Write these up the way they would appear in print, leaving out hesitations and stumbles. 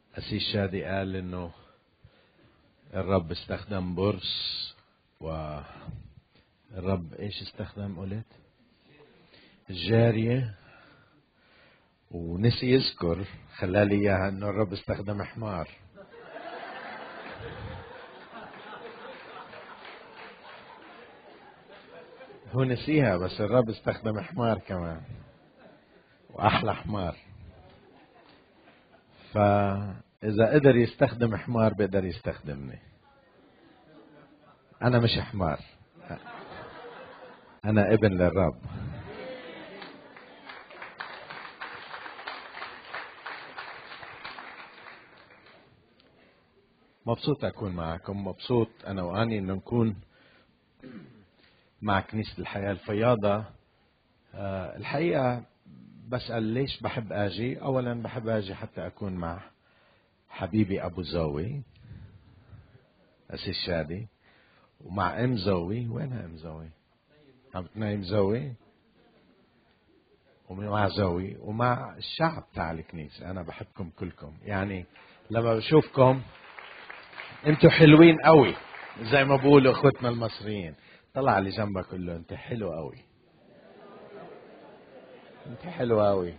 أسيس شادي قال إنه الرب استخدم برص، والرب إيش استخدم قلت؟ الجارية، ونسي يذكر خلالي إياها إنه الرب استخدم حمار. هو نسيها، بس الرب استخدم حمار كمان، وأحلى حمار. فإذا قدر يستخدم حمار بقدر يستخدمني. أنا مش حمار، أنا ابن للرب. مبسوط أكون معكم، مبسوط أنا وأني إنه نكون مع كنيسة الحياة الفياضة. الحقيقة بسأل ليش بحب أجي. أولا بحب أجي حتى أكون مع حبيبي أبو زوي أسيس شادي، ومع أم زوي. وينها أم زوي؟ عم تنايم زوي، ومع زوي، ومع الشعب تاع الكنيسة. أنا بحبكم كلكم، يعني لما بشوفكم أنتوا حلوين قوي، زي ما بقولوا أخوتنا المصريين. طلع اللي جنبك قول له أنت حلو قوي، أنت حلو قوي.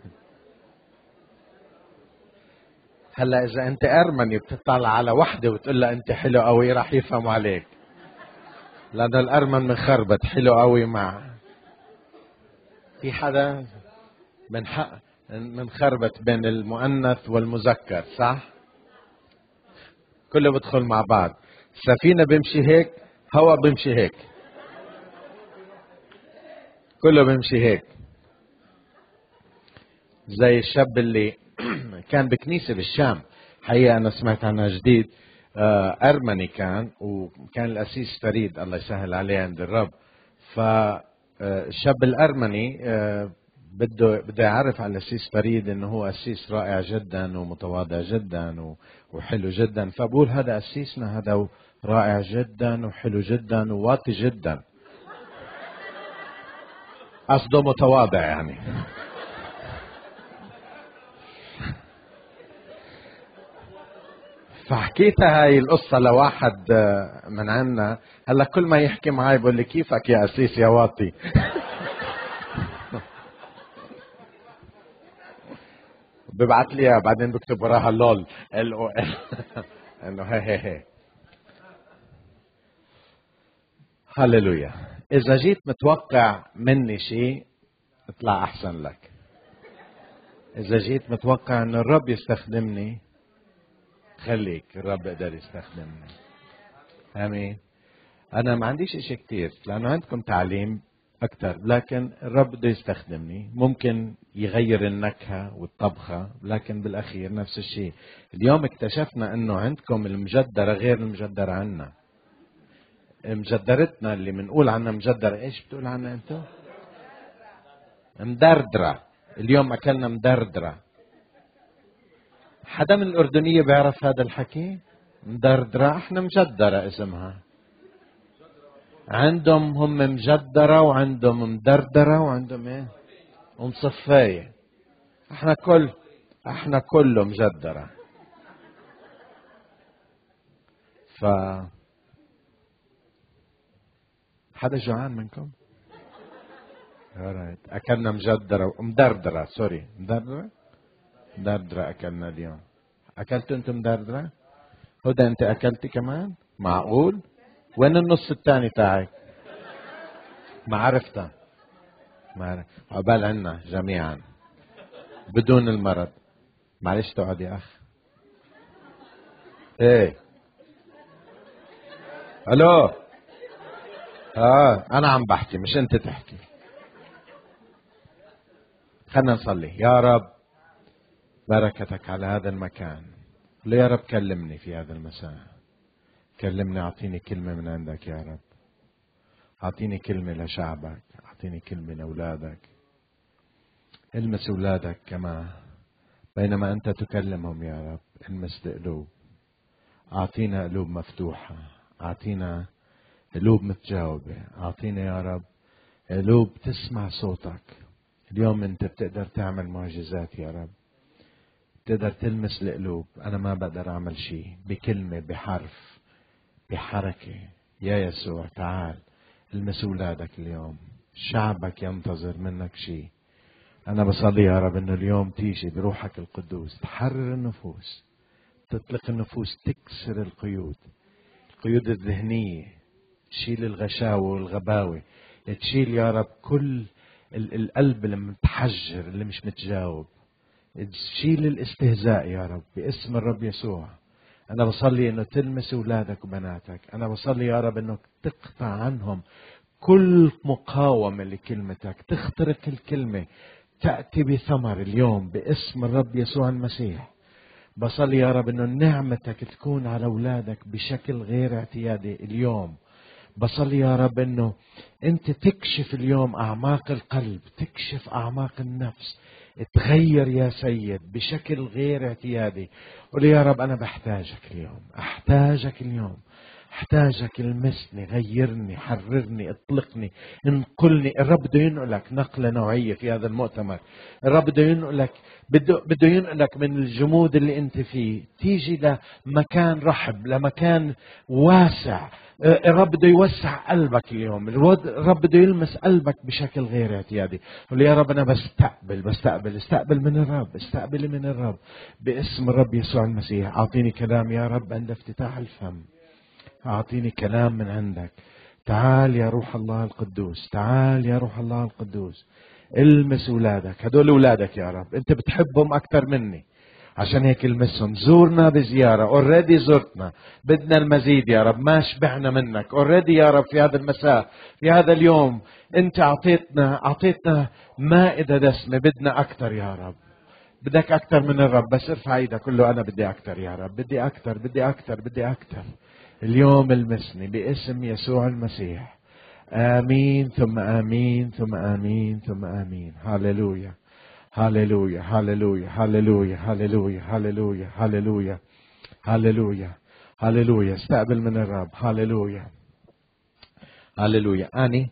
هلا إذا أنت أرمني بتطلع على وحدة وتقول لها أنت حلو قوي، راح يفهموا عليك، لأن الأرمن مخربط. حلو قوي مع في حدا من خربط بين المؤنث والمذكر، صح؟ كله بدخل مع بعض. سفينة بيمشي هيك، هوا بيمشي هيك، كله بيمشي هيك. زي الشاب اللي كان بكنيسة بالشام، حقيقة أنا سمعت عنها جديد. أرمني كان، وكان الأسيس فريد الله يسهل عليه عند الرب. فالشاب الأرمني بده يعرف على الأسيس فريد إنه هو أسيس رائع جدا ومتواضع جدا وحلو جدا. فبقول هذا أسيسنا، هذا رائع جدا وحلو جدا وواطي جدا، قصده متواضع يعني. فحكيتها هاي القصة لواحد من عنا. هلا كل ما يحكي معي بقول لي كيفك يا أسيس يا واطي. ببعث لي اياها بعدين بكتب وراها لول LOL انه هي. هللويا. اذا جيت متوقع مني شيء اطلع احسن لك. اذا جيت متوقع ان الرب يستخدمني خليك، الرب يقدر يستخدمني. امين. انا ما عنديش اشي كتير لانه عندكم تعليم اكتر، لكن الرب بده يستخدمني. ممكن يغير النكهة والطبخة، لكن بالاخير نفس الشيء. اليوم اكتشفنا انه عندكم المجدرة غير المجدرة عنا. مجدرتنا اللي بنقول عنها مجدرة، ايش بتقول عنها انت؟ مدردرة. اليوم اكلنا مدردرة. حدا من الاردنية بيعرف هذا الحكي؟ مدردرة. احنا مجدرة اسمها. عندهم هم مجدرة، وعندهم مدردرة، وعندهم ايه؟ ومصفاية. احنا كله مجدرة. ف حدا جوعان منكم؟ اكلنا مجدرة ومدردرة. سوري، مدردرة اكلنا اليوم. اكلتوا انتم مدردرة؟ هدى انت اكلتي كمان؟ معقول؟ وين النص الثاني تاعك؟ ما عرفتها. ما عرفت. عقبال عنا جميعا بدون المرض. معلش تقعد يا اخ. ايه الو. انا عم بحكي مش انت تحكي. خلنا نصلي. يا رب بركتك على هذا المكان. يا رب كلمني في هذا المساء. كلمني، اعطيني كلمة من عندك يا رب. اعطيني كلمة لشعبك، اعطيني كلمة لاولادك. المس اولادك كما بينما انت تكلمهم يا رب. المس القلوب. اعطينا قلوب مفتوحة، اعطينا قلوب متجاوبة، اعطينا يا رب قلوب تسمع صوتك. اليوم انت بتقدر تعمل معجزات يا رب. تقدر تلمس القلوب. أنا ما بقدر أعمل شيء، بكلمة، بحرف، بحركة. يا يسوع تعال المس أولادك اليوم، شعبك ينتظر منك شيء. أنا بصلي يا رب إنه اليوم تيجي بروحك القدوس تحرر النفوس، تطلق النفوس، تكسر القيود الذهنية، تشيل الغشاوة والغباوة، تشيل يا رب كل القلب المتحجر اللي مش متجاوب، تشيل الاستهزاء يا رب باسم الرب يسوع. أنا بصلي إنه تلمس أولادك وبناتك. أنا بصلي يا رب إنه تقطع عنهم كل مقاومة لكلمتك، تخترق الكلمة، تأتي بثمر اليوم باسم الرب يسوع المسيح. بصلي يا رب إنه نعمتك تكون على أولادك بشكل غير اعتيادي اليوم. بصلي يا رب إنه أنت تكشف اليوم أعماق القلب، تكشف أعماق النفس، تغير يا سيد بشكل غير اعتيادي. قل يا رب أنا بحتاجك اليوم، أحتاجك اليوم، احتاجك، المسني، غيرني، حررني، اطلقني، انقلني. الرب بده ينقلك نقلة نوعية في هذا المؤتمر. الرب بده ينقلك، بده ينقلك من الجمود اللي انت فيه، تيجي لمكان رحب، لمكان واسع. الرب بده يوسع قلبك اليوم. الرب بده يلمس قلبك بشكل غير اعتيادي. قل يا رب انا استقبل من الرب، استقبلي من الرب باسم الرب يسوع المسيح. اعطيني كلام يا رب عند افتتاح الفم، أعطيني كلام من عندك. تعال يا روح الله القدوس، تعال يا روح الله القدوس، المس أولادك. هدول أولادك يا رب، أنت بتحبهم أكثر مني، عشان هيك المسهم. زورنا بزيارة، اوريدي زرتنا، بدنا المزيد يا رب، ما شبعنا منك اوريدي يا رب. في هذا المساء، في هذا اليوم، أنت أعطيتنا مائدة دسمة، بدنا أكثر يا رب. بدك أكثر من الرب، بس ارفع ايدك كله أنا بدي أكثر يا رب، بدي أكثر، بدي أكثر، بدي أكثر. اليوم المسني باسم يسوع المسيح. آمين ثم آمين ثم آمين ثم آمين. هاللويا هاللويا هاللويا هاللويا هاللويا هاللويا هاللويا هاللويا هاللويا. استقبل من الرب. هاللويا هاللويا.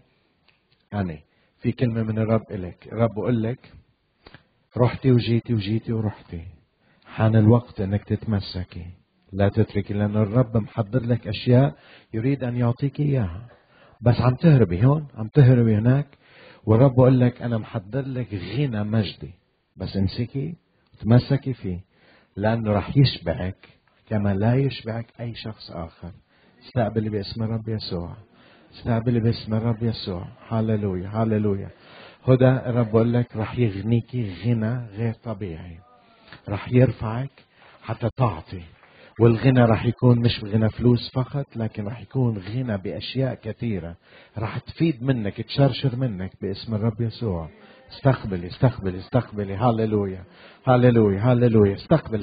أني في كلمة من الرب إليك. الرب بقول لك رحتي وجيتي ورحتي، حان الوقت انك تتمسكي، لا تتركي، لأن الرب محضر لك أشياء يريد أن يعطيك إياها، بس عم تهربي هون، عم تهربي هناك. والرب بقول لك أنا محضر لك غنى مجدي، بس امسكي وتمسكي فيه، لأنه رح يشبعك كما لا يشبعك أي شخص آخر. استقبلي باسم الرب يسوع، استقبلي باسم الرب يسوع. هاللويا هاللويا. هدى الرب بقول لك رح يغنيكي غنى غير طبيعي، رح يرفعك حتى تعطي. والغنى رح يكون مش غنى فلوس فقط، لكن رح يكون غنى بأشياء كثيرة رح تفيد منك، تشرشر منك باسم الرب يسوع. استقبلي استقبلي استقبلي. هاللويا هاللويا هاللويا.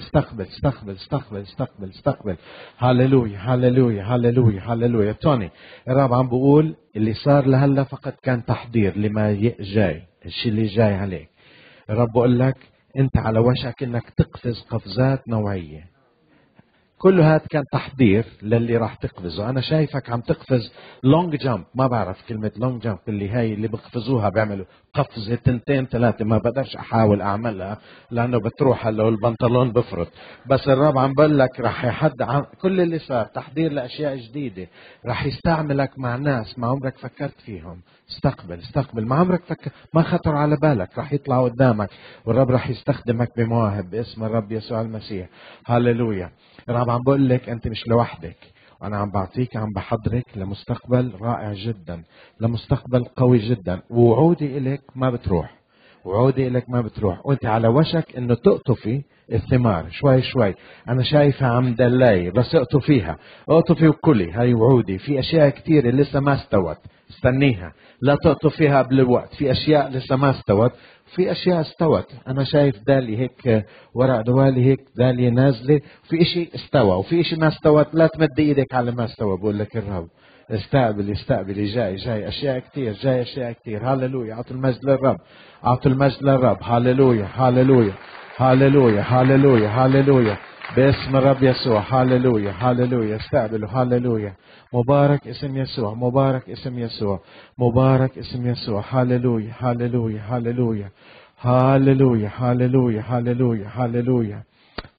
استقبل. هاللويا هاللويا هاللويا هاللويا. توني الرب عم بقول اللي صار لهلا فقط كان تحضير لما جاي، الشيء اللي جاي عليك. الرب بقول لك انت على وشك انك تقفز قفزات نوعية. كل هذا كان تحضير للي راح تقفزه. أنا شايفك عم تقفز لونج جامب، ما بعرف كلمة لونج جامب اللي هاي اللي بقفزوها، بيعملوا قفزة 2 3، ما بقدرش أحاول أعملها لأنه بتروح هلا والبنطلون بفرط. بس الرب عم بقول لك راح كل اللي صار تحضير لأشياء جديدة، راح يستعملك مع ناس ما عمرك فكرت فيهم. استقبل ما عمرك ما خطر على بالك، راح يطلعوا قدامك، والرب راح يستخدمك بمواهب باسم الرب يسوع المسيح. هاللويا. الرب عم بقول لك أنت مش لوحدك، وأنا عم بعطيك، عم بحضرك لمستقبل رائع جدا، لمستقبل قوي جدا. ووعودي إليك ما بتروح، وعودي إليك ما بتروح، وأنت على وشك إنه تقطفي الثمار شوي شوي. أنا شايفها عم دلاي، بس اقطفيها، اقطفي وكلي. هاي وعودي. في أشياء كتيرة لسه ما استوت، استنيها، لا تقطفيها قبل الوقت. في أشياء لسه ما استوت، في أشياء استوت. أنا شايف دالي هيك ورق دوالي هيك دالي نازلة، في إشي استوى وفي إشي ما استوت. لا تمد إيدك على ما استوى، بقول لك الرب. استقبلي جاي أشياء كتير، جاي أشياء كتير. هاللويا. أعطوا المجد للرب، أعطوا المجد للرب. هاللويا هاللويا هاللويا هاللويا هاللويا باسم الرب يسوع. هاللويا هاللويا. استقبلوا. هاللويا. مبارك اسم يسوع، مبارك اسم يسوع، مبارك اسم يسوع. هاللويا هاللويا هاللويا هاللويا هاللويا هاللويا هاللويا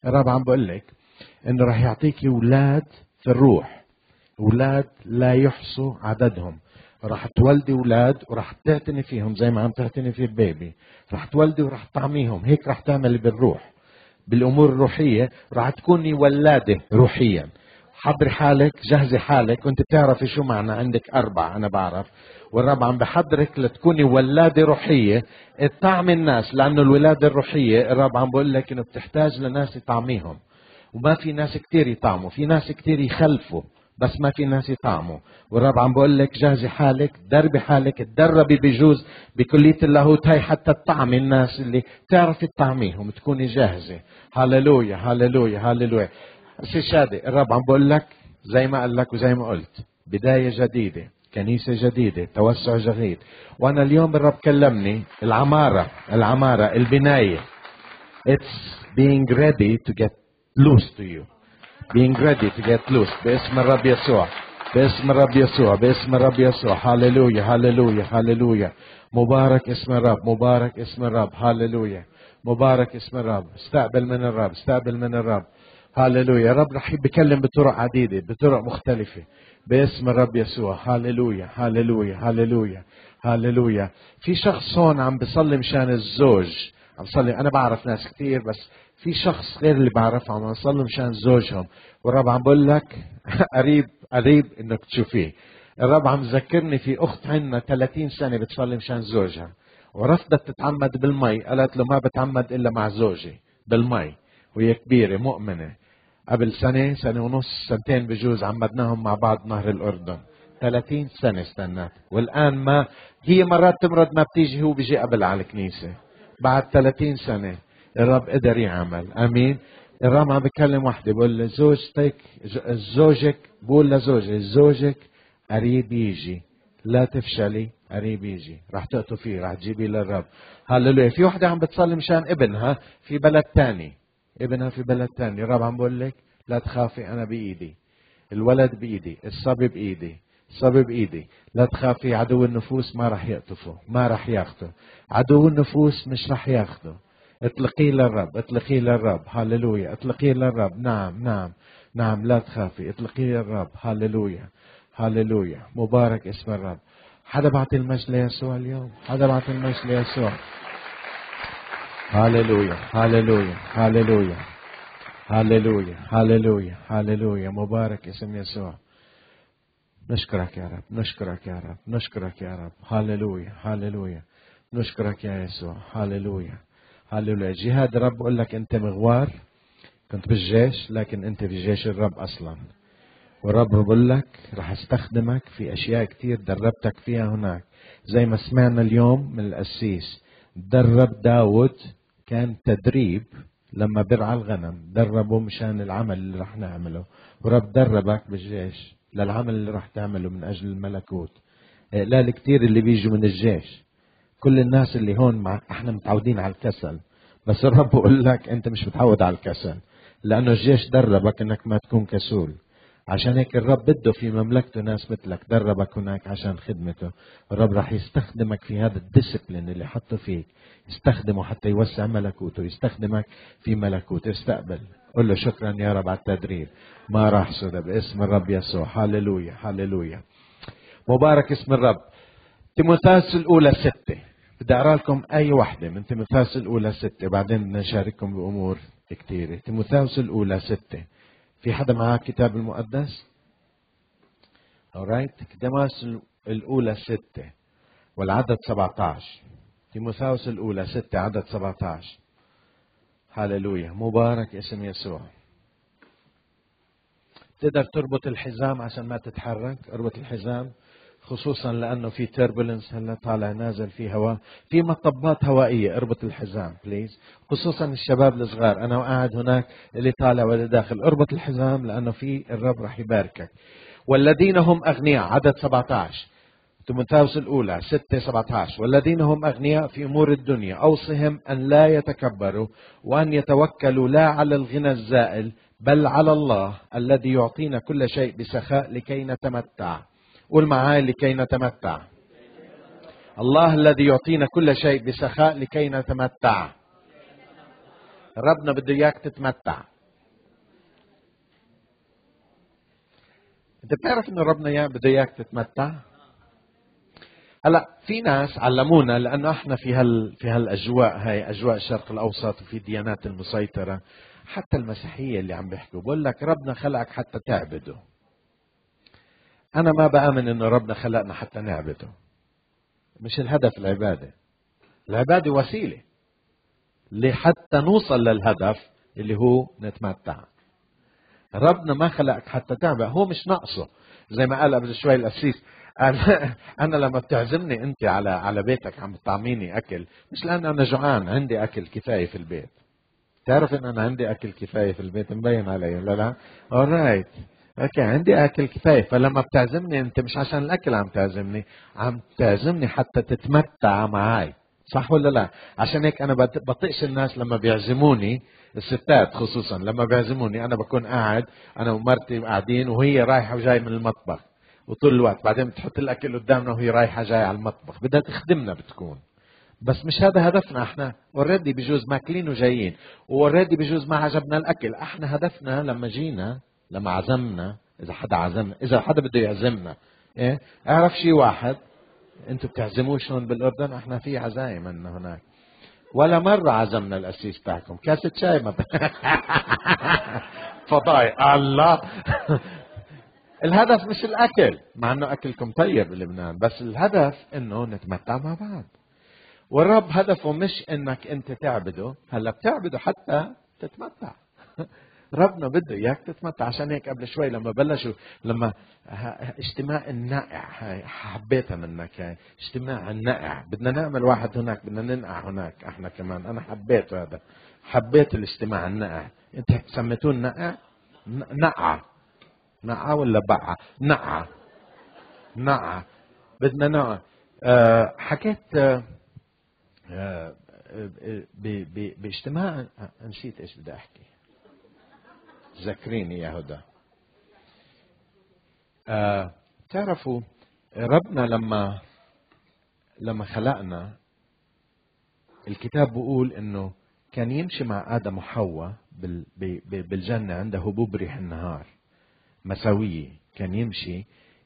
الرب عم بقول لك انه راح يعطيكي اولاد في الروح، اولاد لا يحصوا عددهم. راح تولدي اولاد وراح تعتني فيهم زي ما عم تعتني في البيبي، راح تولدي وراح تطعميهم. هيك راح تعملي بالروح، بالامور الروحيه. راح تكوني ولاده روحيا. حضري حالك، جهزي حالك، وانت بتعرفي شو معنى عندك 4، انا بعرف. والرب عم بحضرك لتكوني ولادة روحية تطعمي الناس، لأنه الولادة الروحية الرب عم بقول لك إنه بتحتاج لناس يطعميهم. وما في ناس كتير يطعموا، في ناس كتير يخلفوا بس ما في ناس يطعموا. والرب عم بقول لك جهزي حالك، دربي حالك، تدربي بجوز بكلية اللاهوت هاي حتى تطعمي الناس اللي تعرفي تطعميهم، تكوني جاهزة. هاللويا هاللويا هاللويا. سي شادي، الرب عم بقول لك زي ما قال لك وزي ما قلت، بداية جديدة، كنيسة جديدة، توسع جديد. وانا اليوم الرب كلمني العمارة البناية. It's being ready to get loose to you. Being ready to get loose. باسم الرب يسوع، باسم الرب يسوع، باسم الرب يسوع. هاللويا هاللويا هاللويا. مبارك اسم الرب، مبارك اسم الرب. هاللويا، مبارك اسم الرب. استقبل من الرب، استقبل من الرب. هاللويا. الرب رح بيكلم بطرق عديدة، بطرق مختلفة، باسم الرب يسوع. هاللويا هاللويا هاللويا هاللويا. في شخص هون عم بيصلي مشان الزوج، عم بصلي. انا بعرف ناس كتير بس في شخص غير اللي بعرفه عم بيصلي مشان زوجهم. والرب عم بقول لك قريب قريب انك تشوفيه. الرب عم ذكرني في اخت عندنا 30 سنة بتصلي مشان زوجها، ورفضت تتعمد بالمي. قالت له ما بتعمد الا مع زوجي بالمي، وهي كبيرة مؤمنة. قبل سنة، سنة ونص، سنتين بجوز، عمدناهم مع بعض نهر الأردن. 30 سنة استنات، والآن ما هي مرات تمرض ما بتيجي، هو بيجي قبل على الكنيسة. بعد 30 سنة الرب قدر يعمل. أمين. الرب عم بكلم وحدة بقول لزوجتك، زوجك، بقول لزوجك زوجك قريب يجي، لا تفشلي، قريب يجي، راح تقطوا فيه، راح تجيبيه للرب. هللويا. في وحدة عم بتصلي مشان ابنها في بلد تاني، ابنها في بلد تاني. الرب عم بقول لك لا تخافي، انا بايدي، الولد بايدي، الصبي بايدي، الصبي بايدي. لا تخافي، عدو النفوس ما راح يقطفه، ما راح ياخده. عدو النفوس مش راح ياخده. اطلقيه للرب، اطلقيه للرب. هاللويا. اطلقيه للرب. نعم نعم نعم. لا تخافي، اطلقيه للرب. هاللويا هاللويا. مبارك اسم الرب. حدا بعطي المجد ليسوع اليوم؟ حدا بعطي المجد ليسوع؟ هاللويا هاللويا هاللويا هاللويا هاللويا هاللويا. مبارك اسم يسوع. نشكرك يا رب، نشكرك يا رب، نشكرك يا رب. هاللويا هاللويا. نشكرك يا يسوع. هاللويا هاللويا. جهاد الرب بقول لك انت مغوار، كنت بالجيش لكن انت في جيش الرب اصلا. والرب بقول لك رح استخدمك في اشياء كتير دربتك فيها هناك. زي ما سمعنا اليوم من القسيس، درب داود، كان تدريب لما برعى الغنم، دربه مشان العمل اللي رح نعمله. ورب دربك بالجيش للعمل اللي رح تعمله من اجل الملكوت. لا كتير اللي بيجوا من الجيش، كل الناس اللي هون احنا متعودين على الكسل، بس الرب بقول لك انت مش متعود على الكسل، لانه الجيش دربك انك ما تكون كسول. عشان هيك الرب بده في مملكته ناس مثلك، دربك هناك عشان خدمته. الرب راح يستخدمك في هذا الديسبلين اللي حطه فيك، يستخدمه حتى يوسع ملكوته، يستخدمك في ملكوته. استقبل، قل له شكرا يا رب على التدريب، ما راح صدق باسم الرب يسوع. هاللويا هاللويا. مبارك اسم الرب. تيموثاوس الأولى 6. بدي أقرأ لكم أي وحدة من تيموثاوس الأولى 6، بعدين بدنا نشارككم بأمور كثيرة. تيموثاوس الأولى 6. في حدا معاه كتاب المقدس؟ alright. تيموثاوس الأولى 6 والعدد 17. تيموثاوس الأولى 6 عدد 17. هاللويا. مبارك اسم يسوع. تقدر تربط الحزام عشان ما تتحرك، اربط الحزام، خصوصا لانه في تربلنس هلا طالع نازل، في هواء، في مطبات هوائيه. اربط الحزام بليز، خصوصا الشباب الصغار. انا قاعد هناك اللي طالع واللي داخل، اربط الحزام لانه في الرب رح يباركك. والذين هم اغنياء، عدد 17. تيموثاوس الأولى 6:17. والذين هم أغنياء في أمور الدنيا أوصهم أن لا يتكبروا، وأن يتوكلوا لا على الغنى الزائل بل على الله الذي يعطينا كل شيء بسخاء لكي نتمتع. قول معاي لكي نتمتع. الله الذي يعطينا كل شيء بسخاء لكي نتمتع. ربنا بده اياك تتمتع. انت بتعرف انه ربنا بده اياك تتمتع؟ هلا في ناس علمونا، لانه احنا في هالاجواء، هاي اجواء الشرق الاوسط وفي الديانات المسيطره، حتى المسيحيه اللي عم بيحكوا بقول لك ربنا خلقك حتى تعبده. انا ما بامن انه ربنا خلقنا حتى نعبده. مش الهدف العباده. العباده وسيله لحتى نوصل للهدف اللي هو نتمتع. ربنا ما خلقك حتى تعبد، هو مش ناقصه. زي ما قال قبل شوي القسيس، أنا لما بتعزمني أنت على بيتك عم بتطعميني أكل، مش لأن أنا جوعان، عندي أكل كفاية في البيت. تعرف إن أنا عندي أكل كفاية في البيت، مبين علي ولا لا؟ alright. أوكي، عندي أكل كفاية. فلما بتعزمني أنت مش عشان الأكل عم تعزمني، عم تعزمني حتى تتمتع معي. صح ولا لا؟ عشان هيك أنا بطيقش الناس لما بيعزموني، الستات خصوصا لما بيعزموني، أنا بكون قاعد أنا ومرتي قاعدين وهي رايحة وجاي من المطبخ وطول الوقت، بعدين بتحط الأكل قدامنا وهي رايحة جاي على المطبخ، بدها تخدمنا بتكون. بس مش هذا هدفنا. احنا اوريدي بجوز ماكلين وجايين، واوريدي بجوز ما عجبنا الاكل. احنا هدفنا لما جينا، لما عزمنا، اذا حدا عزمنا، اذا حدا بده يعزمنا، ايه اعرف شيء واحد، انتوا بتعزموش هون بالاردن، احنا في عزايم عندنا هناك. ولا مرة عزمنا القسيس تاعكم كاسة شاي ما فضايح الله. الهدف مش الاكل، مع انه اكلكم طيب بلبنان، بس الهدف انه نتمتع مع بعض. والرب هدفه مش انك انت تعبده، هلا بتعبده حتى تتمتع. ربنا بده اياك تتمتع. عشان هيك قبل شوي لما بلشوا، لما اجتماع النائع، هاي حبيتها منك، هاي اجتماع النائع، بدنا نعمل واحد هناك، بدنا ننقع هناك احنا كمان. انا حبيته هذا، حبيت الاجتماع النائع. انت سميتوه النائع؟ نقعة. نقعة ولا بقعة؟ نقعة. نقعة. بدنا نقع. حكيت باجتماع، نسيت ايش بدي احكي، ذكريني يا هدى. تعرفوا ربنا لما خلقنا، الكتاب بيقول انه كان يمشي مع ادم وحواء بالجنه عند هبوب ريح النهار مساويه. كان يمشي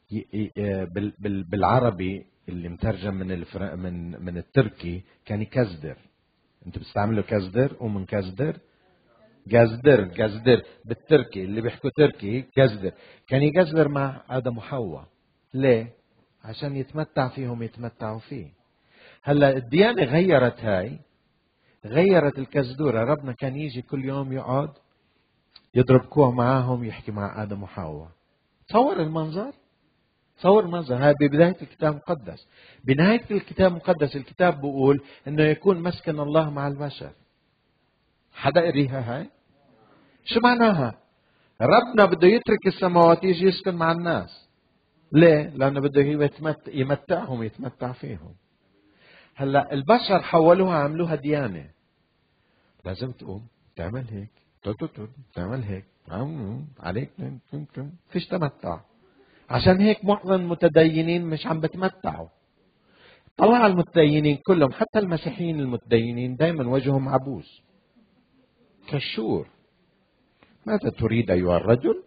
بالعربي اللي مترجم من التركي كان يكزدر. انتوا بتستعملوا كزدر ومن كزدر؟ جزدر بالتركي، اللي بيحكوا تركي جزدر. كان يجزدر مع آدم وحواء. ليه؟ عشان يتمتع فيهم يتمتعوا فيه. هلا الديانة غيرت هاي، غيرت الكزدورة. ربنا كان يجي كل يوم يقعد يضرب كوع معاهم، يحكي مع آدم وحواء. تصور المنظر، تصور المنظر. هاي ببداية الكتاب المقدس. بنهاية الكتاب المقدس الكتاب بيقول انه يكون مسكن الله مع البشر. حدا قريها هاي؟ شو معناها؟ ربنا بده يترك السماوات يجي يسكن مع الناس. ليه؟ لأنه بده يمتعهم يتمتع فيهم. هلا البشر حولوها، عملوها ديانة. لازم تقوم تعمل هيك، تعمل هيك، عليك فيش تمتع. عشان هيك معظم المتدينين مش عم بتمتعوا. طلع المتدينين كلهم، حتى المسيحيين المتدينين، دائما وجههم عبوس كالشور. ماذا تريد أيها الرجل؟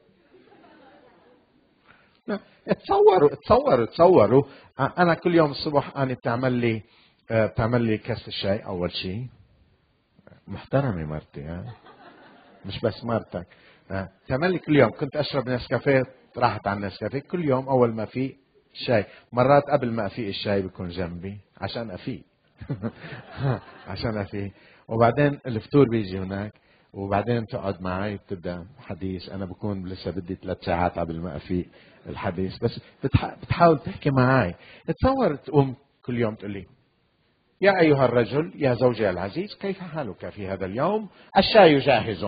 تصوروا أنا كل يوم الصبح أنا بتعمل لي كاس الشاي. أول شيء محترمة مرتي، مش بس مرتك. تعمل لي كل يوم. كنت أشرب نسكافيه، راحت على النسكافيه. كل يوم أول ما في شاي، مرات قبل ما أفيق الشاي بيكون جنبي عشان أفيق. عشان أفيق. وبعدين الفطور بيجي هناك، وبعدين تقعد معي بتبدا حديث. انا بكون لسه بدي 3 ساعات قبل ما افيق الحديث، بس بتحاول تحكي معي. تصور تقوم كل يوم تقول لي يا ايها الرجل، يا زوجي العزيز، كيف حالك في هذا اليوم؟ الشاي جاهز.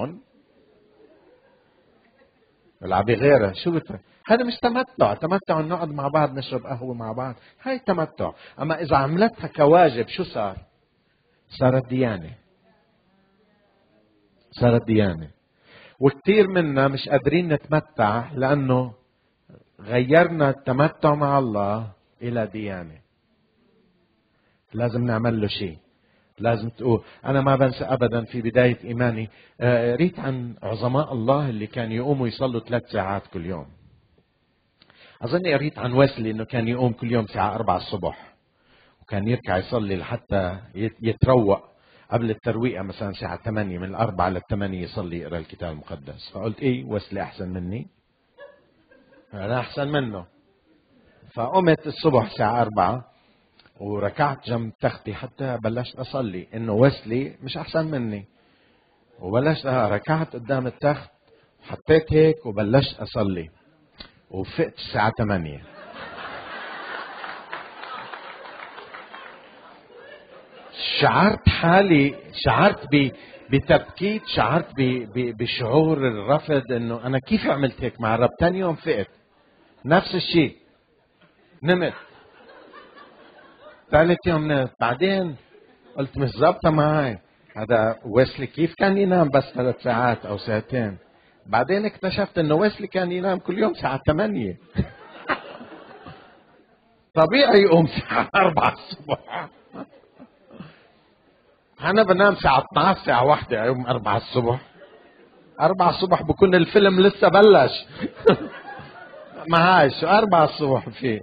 العبي غيره. شو هذا مش تمتع. تمتع نقعد مع بعض نشرب قهوه مع بعض، هاي تمتع. اما اذا عملتها كواجب شو صار؟ صارت ديانه. صارت ديانة. وكثير منا مش قادرين نتمتع لأنه غيرنا التمتع مع الله إلى ديانة. لازم نعمل له شيء، لازم تقول. أنا ما بنسى أبدا في بداية إيماني قريت عن عظماء الله اللي كانوا يقوموا يصلوا 3 ساعات كل يوم. أظن قريت عن ويسلي إنه كان يقوم كل يوم الساعة 4 الصبح، وكان يركع يصلي لحتى يتروق قبل الترويقة مثلا الساعة 8، من 4 ل8 يصلي يقرأ الكتاب المقدس. فقلت إيه، ويسلي أحسن مني؟ أنا أحسن منه. فقمت الصبح الساعة 4 وركعت جنب تختي حتى بلشت أصلي إنه ويسلي مش أحسن مني، وبلشت ركعت قدام التخت وحطيت هيك وبلشت أصلي، وفقت الساعة 8. شعرت حالي، شعرت بتبكيت، شعرت بشعور الرفض، انه انا كيف عملت هيك مع الرب. ثاني يوم فقت نفس الشيء، نمت. ثالث يوم نمت. بعدين قلت مش ظابطه معي، هذا ويسلي كيف كان ينام بس 3 ساعات او ساعتين؟ بعدين اكتشفت انه ويسلي كان ينام كل يوم الساعه 8. طبيعي يقوم الساعه 4 الصبح. أنا بنام الساعة 12 الساعة 1 يوم 4 الصبح. 4 الصبح بكون الفيلم لسه بلش. معاش 4 الصبح فيه.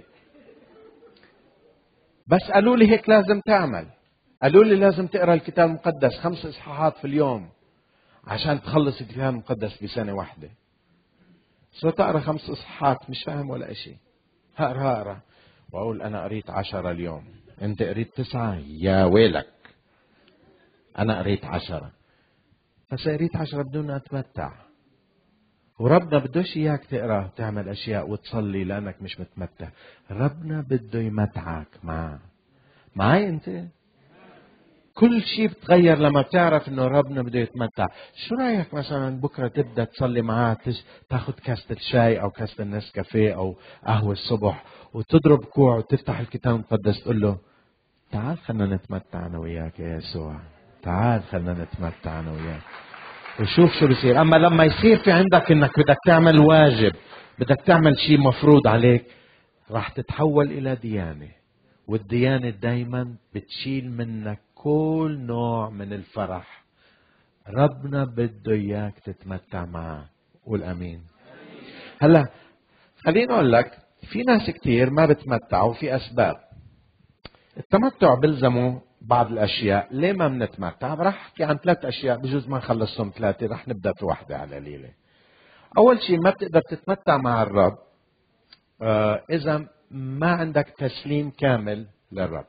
بس قالوا لي هيك لازم تعمل، قالوا لي لازم تقرأ الكتاب المقدس 5 إصحاحات في اليوم عشان تخلص الكتاب المقدس بسنة واحدة. صرت أقرأ 5 إصحاحات مش فاهم ولا إشي، هقرأ وأقول أنا قريت 10 اليوم، أنت قريت 9، يا ويلك. أنا قريت 10، بس قريت 10 بدون أتمتع. وربنا بدوش إياك تقرأ تعمل أشياء وتصلي لأنك مش متمتع. ربنا بده يمتعك معي أنت. كل شيء بتغير لما بتعرف إنه ربنا بده يتمتع. شو رأيك مثلا بكرة تبدأ تصلي معاه، تاخد كاسة الشاي أو كاسة النسكافيه أو قهوة الصبح وتضرب كوع وتفتح الكتاب المقدس تقول له تعال خلنا نتمتع أنا وياك يا يسوع، تعال خلنا نتمتع أنا وياك، وشوف شو بصير. أما لما يصير في عندك إنك بدك تعمل واجب، بدك تعمل شيء مفروض عليك، راح تتحول إلى ديانة، والديانة دايما بتشيل منك كل نوع من الفرح. ربنا بده إياك تتمتع معه. قول أمين. هلا خليني أقول لك، في ناس كتير ما بتمتعوا في أسباب. التمتع بلزمه بعض الأشياء. ليه ما بنتمتع؟ رح أحكي عن 3 أشياء، بجوز ما نخلصهم 3، رح نبدأ في واحدة على قليلة. أول شيء ما بتقدر تتمتع مع الرب إذا ما عندك تسليم كامل للرب.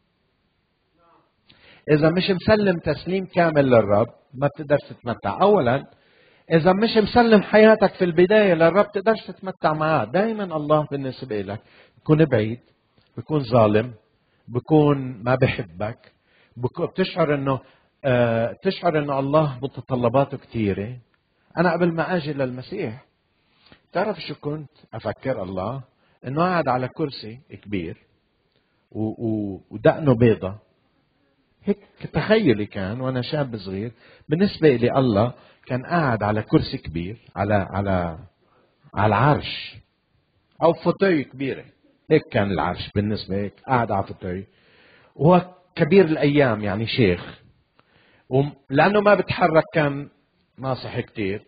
إذا مش مسلم تسليم كامل للرب ما بتقدر تتمتع. أولا إذا مش مسلم حياتك في البداية للرب تقدرش تتمتع معاه. دائما الله بالنسبة لك بيكون بعيد، بيكون ظالم، بيكون ما بحبك، بتشعر انه الله متطلباته كثيره. انا قبل ما اجي للمسيح تعرف شو كنت افكر؟ الله انه قاعد على كرسي كبير ودقنه بيضة هيك. تخيلي كان وانا شاب صغير بالنسبه لي الله كان قاعد على كرسي كبير على عرش او فوتوي كبيره هيك. كان العرش بالنسبه هيك، قاعد على فوتوي، وهو كبير الايام يعني شيخ، لانه ما بتحرك كان ناصح كتير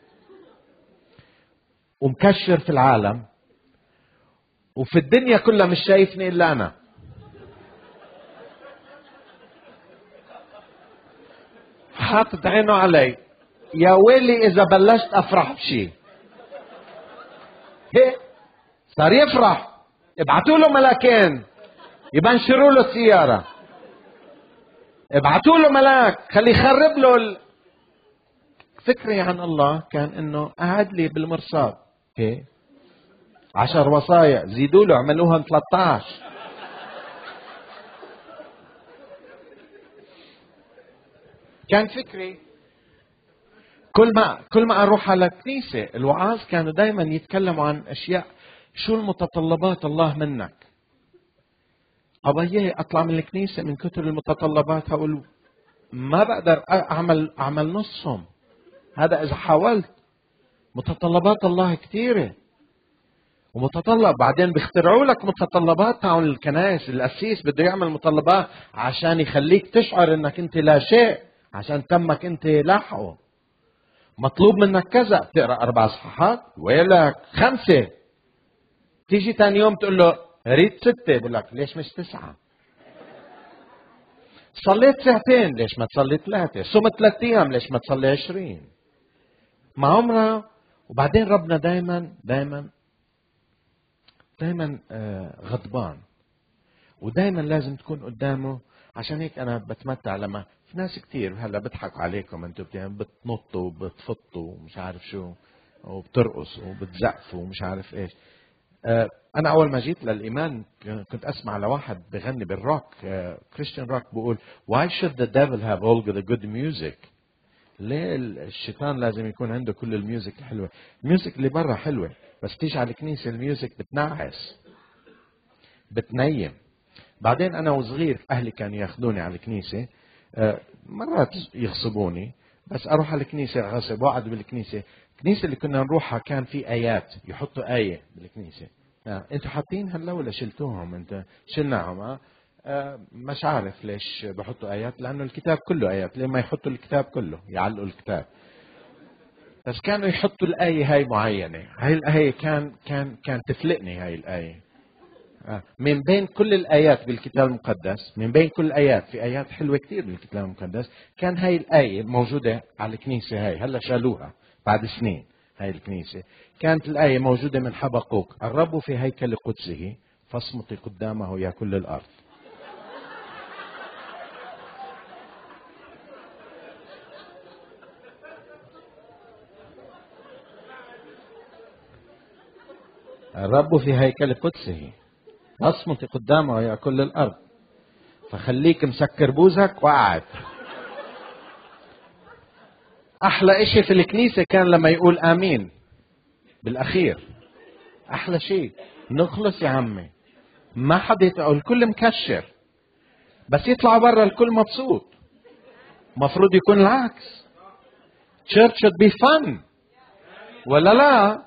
ومكشر في العالم، وفي الدنيا كلها مش شايفني الا انا. حاطط عينه علي. يا ويلي اذا بلشت افرح بشيء هيك صار يفرح. ابعتوا له ملاكين يبنشروا له السيارة، ابعتوا له ملاك خليه يخرب له فكري عن الله كان انه قعد لي بالمرصاد هيك 10 وصايا، زيدوا له عملوها 13. كان فكري كل ما اروح على كنيسة الوعاظ كانوا دائما يتكلموا عن اشياء، شو المتطلبات الله منك. أبغى أطلع من الكنيسة من كتر المتطلبات هقول ما بقدر أعمل نصهم. هذا إذا حاولت. متطلبات الله كثيرة، ومتطلب. بعدين بيخترعوا لك متطلبات تاعون الكنائس. القسيس بده يعمل متطلبات عشان يخليك تشعر انك انت لا شيء، عشان تمك انت لاحقه. مطلوب منك كذا، تقرا 4 صفحات، ويلك 5. تيجي ثاني يوم تقول له اريد 6، بقول لك ليش مش 9؟ صليت 2 ساعة، ليش ما تصلي 3؟ صمت 3 أيام، ليش ما تصلي 20؟ ما عمرها. وبعدين ربنا دايما غضبان، ودايما لازم تكون قدامه. عشان هيك انا بتمتع لما في ناس كتير هلا بضحكوا عليكم، انتم بتنطوا وبتفطوا ومش عارف شو، وبترقصوا وبتزقفوا ومش عارف ايش. انا اول ما جيت للايمان كنت اسمع لواحد بغني بالروك، كريستيان روك، بقول why should the devil have all the good music؟ ليه الشيطان لازم يكون عنده كل الميوزك الحلوه؟ الميوزك اللي برا حلوه، بس تيجي على الكنيسه الميوزك بتنعس، بتنيم. بعدين انا وصغير اهلي كانوا ياخذوني على الكنيسه، مرات يغصبوني، بس اروح على الكنيسه غصب، واقعد بالكنيسه. الكنيسه اللي كنا نروحها كان في ايات، يحطوا ايه بالكنيسه. انتوا حاطين هلا ولا شلتوهم؟ انت شلناهم. مش عارف ليش بحطوا ايات، لانه الكتاب كله ايات. ليه ما يحطوا الكتاب كله، يعلقوا الكتاب؟ بس كانوا يحطوا الايه هاي معينه. هاي الايه كان تفلقني هاي الايه. من بين كل الآيات بالكتاب المقدس، من بين كل الآيات، في آيات حلوة كتير بالكتاب المقدس، كان هاي الآية موجودة على الكنيسة. هاي هلا شالوها بعد سنين. هاي الكنيسة كانت الآية موجودة من حبقوق: الرب في هيكل قدسه فاصمتي قدامه يا كل الأرض. الرب في هيكل قدسه فاصمتي قدامه يا كل الأرض. فخليك مسكر بوزك وقعد. أحلى إشي في الكنيسة كان لما يقول آمين بالأخير. أحلى شيء. نخلص يا عمي، ما حدا يتقول، الكل مكشر، بس يطلع برا الكل مبسوط. مفروض يكون العكس. church should be fun، ولا لا؟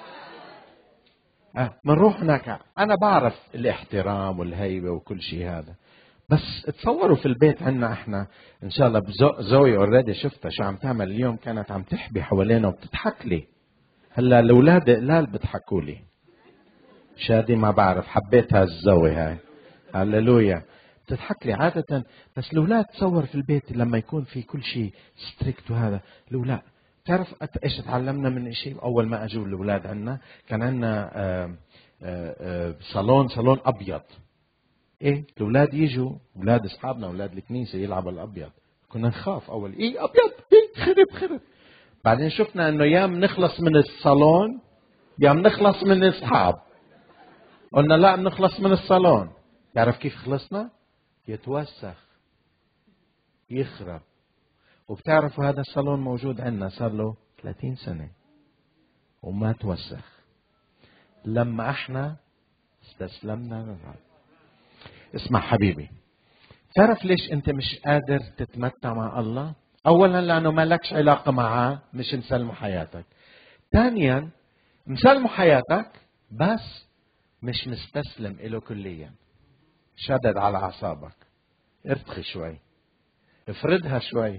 منروح هناك. أنا بعرف الاحترام والهيبة وكل شيء هذا، بس تصوروا في البيت عنا احنا ان شاء الله. زوي اوريدي شفتها شو عم تعمل اليوم، كانت عم تحبي حوالينا وبتضحك لي. هلا الاولاد قلال بيضحكوا لي. شادي ما بعرف، حبيتها الزوي هاي، هللويا، بتضحك لي عادة. بس الاولاد تصور في البيت لما يكون في كل شيء ستريكت وهذا. الاولاد تعرف ايش تعلمنا من شيء؟ اول ما اجوا الاولاد عنا كان عنا صالون ابيض. ايه الاولاد يجوا، اولاد اصحابنا، اولاد الكنيسه يلعبوا الابيض. كنا نخاف اول، ايه ابيض، ايه خرب. بعدين شفنا انه يا بنخلص من الصالون يا بنخلص من الاصحاب. قلنا لا، بنخلص من الصالون. تعرف كيف خلصنا؟ يتوسخ، يخرب. وبتعرفوا هذا الصالون موجود عندنا صار له 30 سنه وما توسخ، لما احنا استسلمنا للرب. اسمع حبيبي، تعرف ليش انت مش قادر تتمتع مع الله؟ اولا لانه ما لكش علاقه معاه، مش مسلمه حياتك. ثانيا مسلمه حياتك بس مش مستسلم له كليا. شدد على اعصابك، ارتخي شوي، افردها شوي،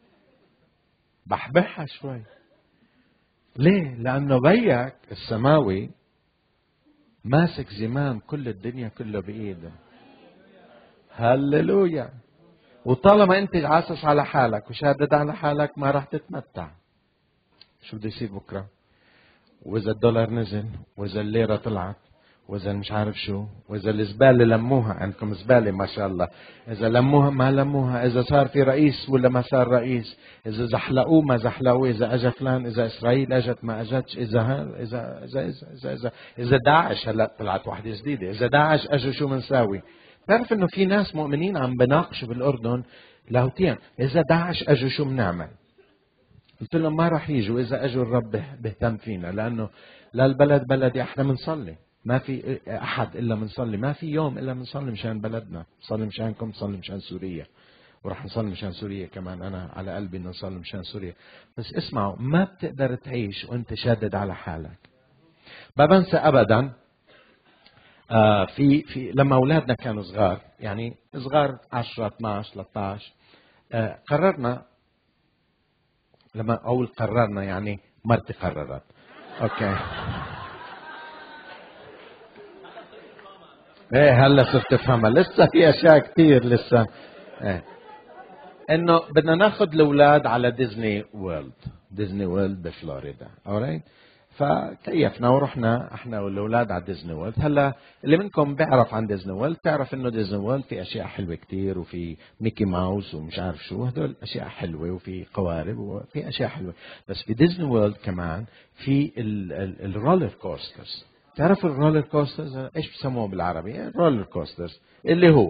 بحبحها شوي. ليه؟ لانه بيك السماوي ماسك زمام كل الدنيا كله بايده. هللويا. وطالما انت عاسس على حالك وشادد على حالك ما راح تتمتع. شو بده يصير بكره؟ واذا الدولار نزل، واذا الليره طلعت، واذا مش عارف شو، واذا الزباله لموها، عندكم زباله ما شاء الله، اذا لموها ما لموها، اذا صار في رئيس ولا ما صار رئيس، اذا زحلقوه ما زحلقوه، اذا اجى فلان، اذا اسرائيل اجت ما اجتش، اذا داعش هلا طلعت واحده جديده، اذا داعش اجوا شو بنساوي؟ بتعرف انه في ناس مؤمنين عم بناقشوا بالاردن لاهوتيا، اذا داعش اجوا شو بنعمل؟ قلت لهم ما راح يجوا اذا اجوا الرب بيهتم فينا، لانه لا البلد بلدي، احنا بنصلي، ما في احد الا بنصلي، ما في يوم الا بنصلي مشان بلدنا، نصلي مشانكم، نصلي مشان سوريا، وراح نصلي مشان سوريا كمان. انا على قلبي ان نصلي مشان سوريا. بس اسمعوا، ما بتقدر تعيش وانت شادد على حالك. ما بنسى ابدا في لما اولادنا كانوا صغار، يعني صغار 10 12 13، قررنا، لما اقول قررنا يعني مرتي قررت. اوكي. ايه هلا صرت افهمها، لسه في اشياء كثير لسه. ايه انه بدنا ناخذ الاولاد على ديزني وورلد بفلوريدا، alright. فكيفنا ورحنا احنا والاولاد على ديزني وورلد. هلا اللي منكم بيعرف عن ديزني وورلد بتعرف انه ديزني وورلد في اشياء حلوه كتير، وفي ميكي ماوس ومش عارف شو، هدول اشياء حلوه، وفي قوارب وفي اشياء حلوه. بس في ديزني وورلد كمان في الرولر كوسترز. تعرفوا الرولر كوسترز ايش بسموه بالعربي؟ الرولر كوسترز اللي هو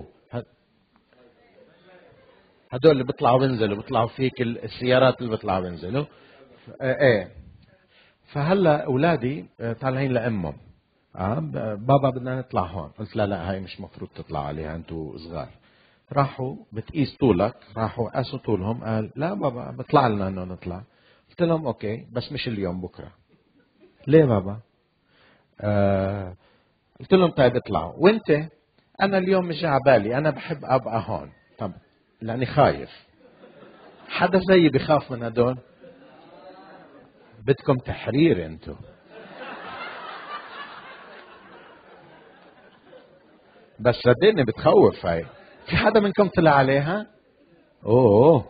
هدول اللي بيطلعوا بينزلوا، بيطلعوا فيك السيارات اللي بيطلعوا بينزلوا. ايه. فهلا اولادي طالعين لامهم، بابا بدنا نطلع هون. قلت لا لا، هاي مش مفروض تطلع عليها، انتوا صغار. راحوا بتقيس طولك، راحوا قاسوا طولهم، قال لا بابا بطلع لنا انه نطلع. قلت لهم اوكي بس مش اليوم، بكره. ليه بابا؟ قلت لهم طيب اطلعوا وانت. انا اليوم مش على بالي، انا بحب ابقى هون. طب لاني خايف. حدا زيي بخاف من هدول؟ بدكم تحرير انتو. بس صدقني بتخوف هاي. في حدا منكم طلع عليها؟ اوه.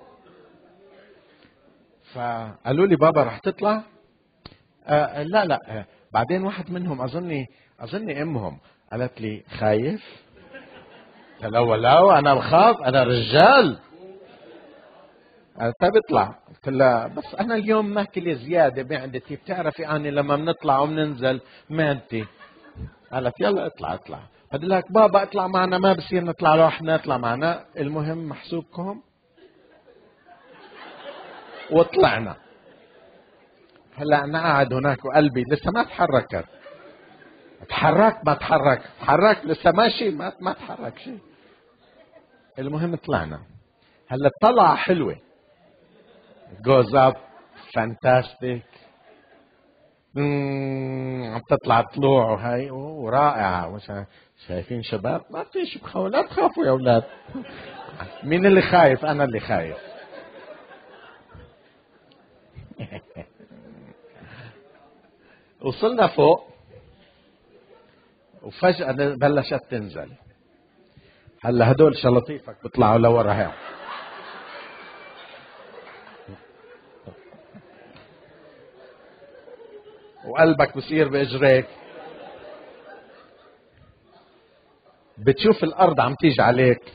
فقالوا لي بابا رح تطلع؟ لا لا. بعدين واحد منهم اظني امهم قالت لي خايف؟ قلت لا ولا انا بخاف، انا رجال. طيب اطلع. قلت لها بس انا اليوم ماكله زياده معدتي، بتعرفي اني لما بنطلع وبننزل معدتي. قالت يلا اطلع. قلت لك بابا اطلع معنا، ما بصير نطلع لوحدنا، اطلع معنا. المهم محسوبكم. وطلعنا. هلا انا قاعد هناك وقلبي لسه ما تحركت. تحرك لسه ماشي، ما تحرك شيء. المهم طلعنا. هلا الطلعه حلوه، جوز اب فانتاستيك، عم تطلع طلوع وهي ورائعه. شايفين شباب؟ ما فيش بخوف، لا تخافوا يا اولاد. مين اللي خايف؟ انا اللي خايف. وصلنا فوق وفجأة بلشت تنزل. هلا هدول شلطيفك بيطلعوا لورا هيك، وقلبك بصير باجريك، بتشوف الارض عم تيجي عليك.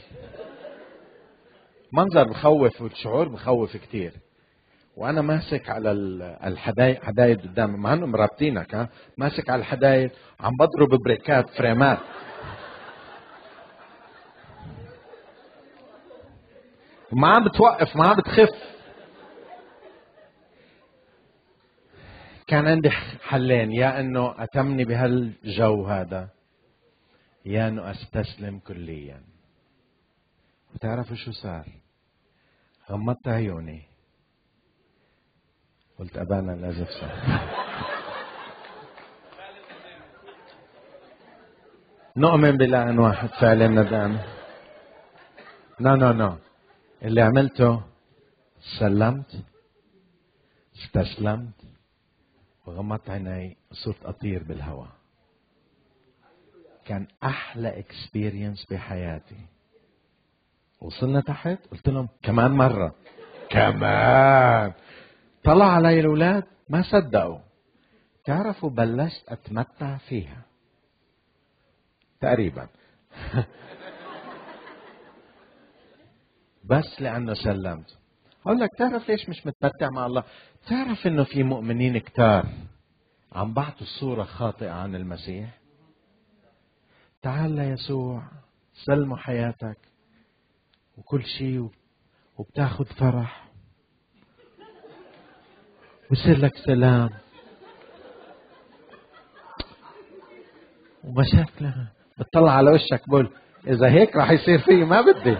منظر بخوف والشعور بخوف كتير. وانا ماسك على الحدايد قدامي، مع انهم مرابطينك، ماسك على الحدايد عم بضرب بريكات فريمات. ما عم بتوقف، ما عم بتخف. كان عندي حلين، يا انه اتمني بهالجو هذا، يا انه استسلم كليا. وتعرفوا شو صار؟ غمضت عيوني قلت ابانا الذي في السماء. نؤمن بإله واحد فعلا ندان. نو. اللي عملته سلمت، استسلمت، وغمضت عيني صرت اطير بالهواء. كان احلى اكسبيرينس بحياتي. وصلنا تحت، قلت لهم كمان مرة كمان. طلع علي الاولاد ما صدقوا. تعرفوا بلشت اتمتع فيها تقريبا. بس لانه سلمت. اقول لك تعرف ليش مش متمتع مع الله؟ تعرف انه في مؤمنين كتار عم بعطوا صورة خاطئة عن المسيح. تعال ليسوع، سلمه حياتك وكل شيء، وبتاخد فرح ويصير لك سلام ومشاكلها. بتطلع على وشك بقول اذا هيك راح يصير فيه ما بدي.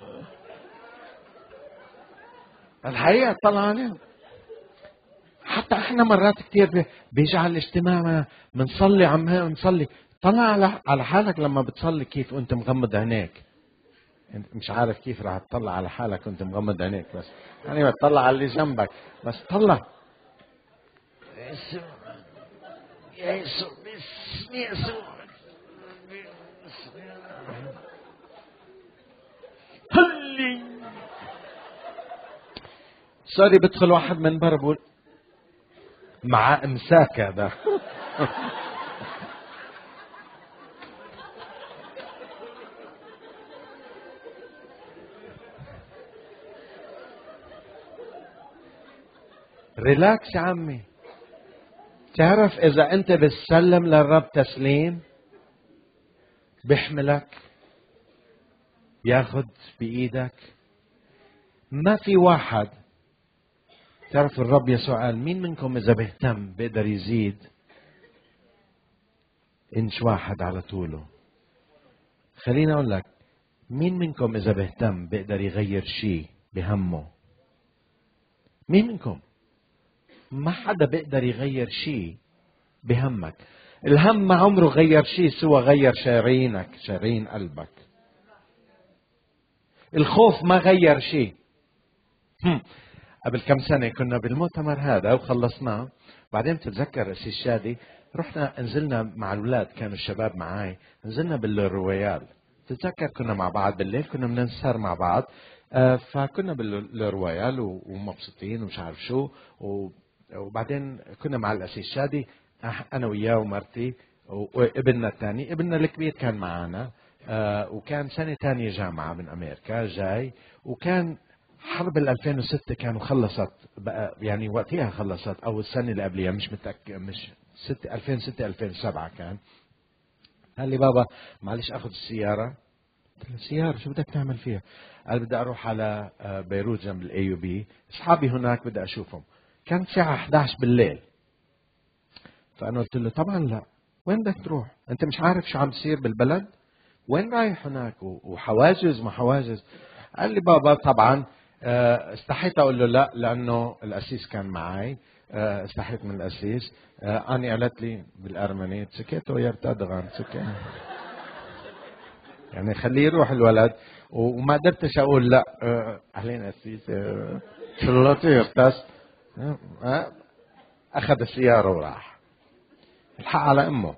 الحقيقة طلع عليهم. حتى حتى احنا مرات كثير بيجي على الاجتماع بنصلي بنصلي، طلع على حالك لما بتصلي كيف وانت مغمض عينيك. انت مش عارف كيف راح تطلع على حالك وانت مغمض عينيك، بس يعني بتطلع على اللي جنبك، بس طلع يسوع يا يسوع باسم يسوع هلي. سوري بدخل واحد من برا بقول مع امساك هذا. ريلاكس يا عمي. تعرف اذا انت بتسلم للرب تسليم بيحملك، ياخد بايدك. ما في واحد، تعرف الرب يسوع قال مين منكم اذا بيهتم بيقدر يزيد انش واحد على طوله. خليني اقول لك، مين منكم اذا بيهتم بيقدر يغير شيء بهمه؟ مين منكم؟ ما حدا بيقدر يغير شيء بهمك. الهم ما عمره غير شيء سوى غير شرايينك، شرايين قلبك. الخوف ما غير شيء. قبل كم سنة كنا بالمؤتمر هذا وخلصناه، بعدين بتتذكر أسيس شادي رحنا نزلنا مع الأولاد، كانوا الشباب معاي، نزلنا بالرويال. تتذكر كنا مع بعض بالليل، كنا بدنا نسهر مع بعض. فكنا بالرويال ومبسوطين ومش عارف شو، وبعدين كنا مع الأسيس شادي، أنا وياه ومرتي وابننا الثاني، ابننا الكبير كان معنا. وكان سنة تانية جامعة من أمريكا جاي، وكان حرب 2006 كانوا خلصت بقى، يعني وقتها خلصت او السنه اللي قبلها، مش متاكد، مش 2006 2007 كان. قال لي بابا معلش اخذ السياره. قلت له السياره شو بدك تعمل فيها؟ قال بدي اروح على بيروت جنب الاي يو بي، اصحابي هناك بدي اشوفهم. كانت الساعه 11 بالليل. فانا قلت له طبعا لا، وين بدك تروح؟ انت مش عارف شو عم بصير بالبلد؟ وين رايح هناك وحواجز ما حواجز؟ قال لي بابا طبعا استحيت اقول له لا، لانه الاسيس كان معي. استحيت من الاسيس. اني قالت لي بالارمني تسكيتو يرتدغن تسكي، يعني خليه يروح الولد. وما قدرتش اقول لا. اهلين اسيس شلوتي يرتس. اخذ السياره وراح. الحق على امه.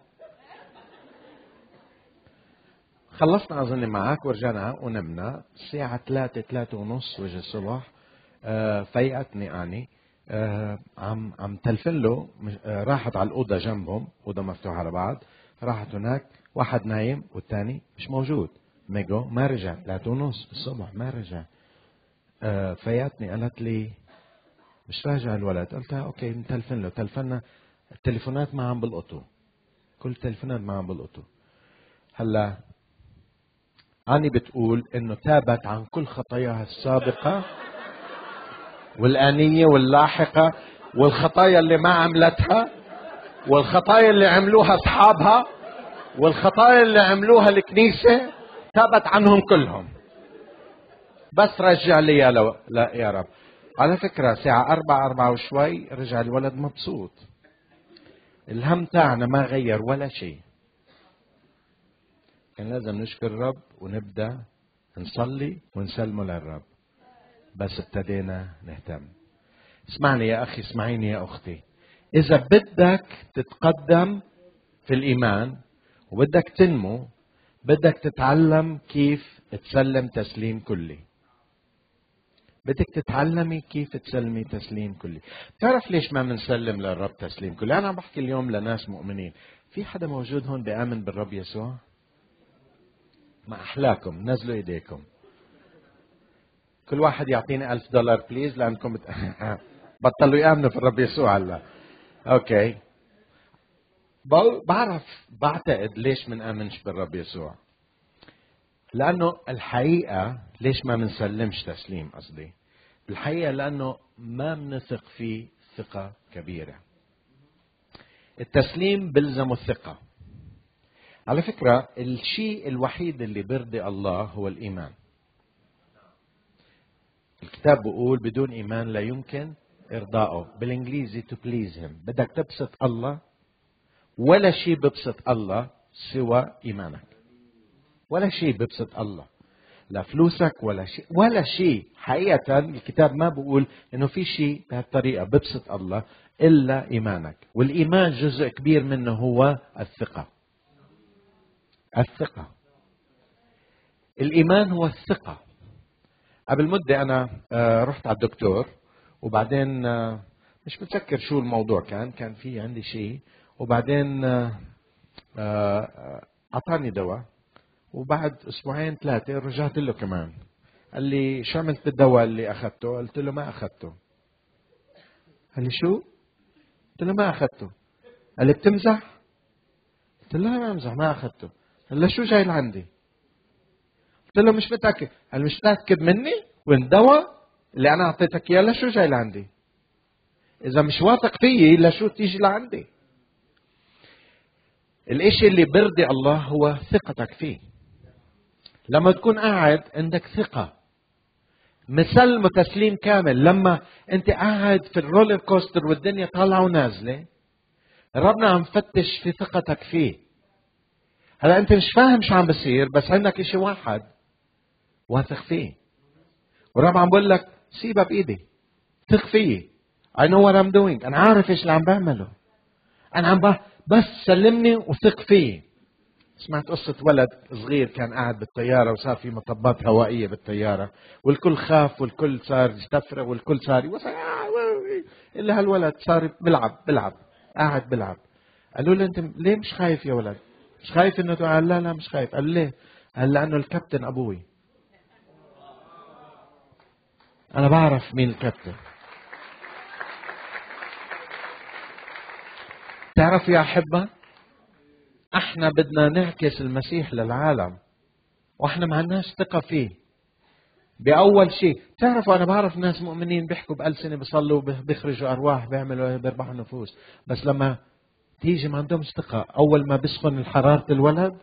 خلصنا أظن معك ورجعنا ونمنا الساعة 3 ونص وجه الصبح. فيقتني أني عم تلفن له. راحت على الأوضة جنبهم، أوضة مفتوحة على بعض. راحت هناك، واحد نايم والثاني مش موجود. ميجو ما رجع 3 ونص الصبح، ما رجع. فيقتني قالت لي مش راجع الولد. قلت أوكي نتلفن له. تلفنا، التليفونات ما عم بلقطوا، كل التليفونات ما عم بلقطوا. هلا أني بتقول إنه تابت عن كل خطاياها السابقة والآنية واللاحقة، والخطايا اللي ما عملتها، والخطايا اللي عملوها أصحابها، والخطايا اللي عملوها الكنيسة، تابت عنهم كلهم. بس رجع لي لا يا رب. على فكرة ساعة 4 وشوي رجع الولد مبسوط. الهم تاعنا ما غير ولا شيء. كان لازم نشكر الرب ونبدأ نصلي ونسلمه للرب، بس ابتدينا نهتم. اسمعني يا أخي، اسمعيني يا أختي، إذا بدك تتقدم في الإيمان وبدك تنمو، بدك تتعلم كيف تسلم تسليم كلي. بدك تتعلمي كيف تسلمي تسليم كلي. تعرف ليش ما بنسلم للرب تسليم كلي؟ أنا بحكي اليوم لناس مؤمنين. في حدا موجود هون بيآمن بالرب يسوع؟ ما أحلاكم، نزلوا إيديكم. كل واحد يعطيني $1000 بليز، لأنكم بطلوا يآمنوا في الرب يسوع هلا. أوكي. بعتقد ليش ما نآمنش بالرب يسوع؟ لأنه الحقيقة ليش ما بنسلمش تسليم، قصدي الحقيقة لأنه ما بنثق فيه ثقة كبيرة. التسليم بلزم الثقة. على فكرة الشيء الوحيد اللي بيرضي الله هو الإيمان. الكتاب بيقول بدون إيمان لا يمكن إرضائه، بالإنجليزي to please him. بدك تبسط الله، ولا شيء ببسط الله سوى إيمانك. ولا شيء ببسط الله، لا فلوسك ولا شيء، ولا شيء. حقيقة الكتاب ما بقول إنه في شيء بهالطريقة ببسط الله إلا إيمانك. والإيمان جزء كبير منه هو الثقة. الثقة، الإيمان هو الثقة. قبل مدة أنا رحت على الدكتور، وبعدين مش متذكر شو الموضوع كان في عندي شيء، وبعدين أعطاني دواء، وبعد أسبوعين 3 رجعت له كمان. قال لي شو عملت بالدواء اللي أخذته؟ قلت له ما أخذته. قال لي شو؟ قلت له ما أخذته. قال لي بتمزح؟ قلت له لا ما أمزح، ما أخذته. قال له شو جاي لعندي؟ قلت له مش متأكد. قال مش متأكد مني؟ والدواء اللي أنا أعطيتك إياه لشو جاي لعندي؟ إذا مش واثق فيي لشو تيجي لعندي؟ الإشي اللي برضي الله هو ثقتك فيه. لما تكون قاعد عندك ثقة مسلم وتسليم كامل، لما أنت قاعد في الرولر كوستر والدنيا طالعة ونازلة، ربنا عم فتش في ثقتك فيه. هلا أنت مش فاهم شو عم بصير، بس عندك إشي واحد واثق فيه، ورب عم بقول لك سيبها بإيدي، ثق فيي. I know what I'm doing. أنا عارف إيش اللي عم بعمله. أنا عم بس سلمني وثق فيي. سمعت قصة ولد صغير كان قاعد بالطيارة وصار في مطبات هوائية بالطيارة، والكل خاف والكل صار يستفرغ والكل صار إلا هالولد صار بلعب قاعد بلعب. قالوا له أنت ليه مش خايف يا ولد؟ مش خايف إنه قال لا مش خايف. قال ليه؟ قال لأنه الكابتن أبوي. أنا بعرف مين الكابتن. تعرف يا أحبة، احنا بدنا نعكس المسيح للعالم، واحنا ما عندناش ثقة فيه. بأول شيء تعرفوا، أنا بعرف ناس مؤمنين بيحكوا بألسنة، بيصلوا، بيخرجوا أرواح، بيعملوا، بيربحوا نفوس، بس لما تيجي ما عندهم ثقة. أول ما بيسخن حرارة الولد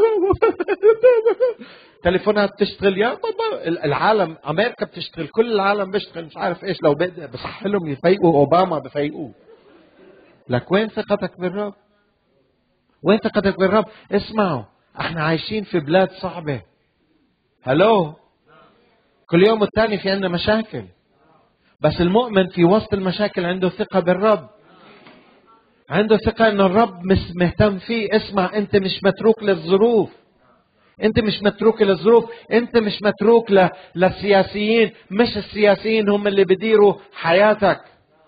تليفونات تشتغل، يا بابا العالم، أمريكا بتشتغل، كل العالم بيشتغل، مش عارف إيش. لو بصح لهم يفيقوا أوباما بفيقوه. لك وين ثقتك بالرب؟ وين ثقتك بالرب؟ اسمعوا، احنا عايشين في بلاد صعبة. هلو، كل يوم والتاني في عندنا مشاكل، بس المؤمن في وسط المشاكل عنده ثقة بالرب، عنده ثقة ان الرب مهتم فيه. اسمع، انت مش متروك للظروف، انت مش متروك للظروف، انت مش متروك للسياسيين. مش السياسيين هم اللي بيديروا حياتك.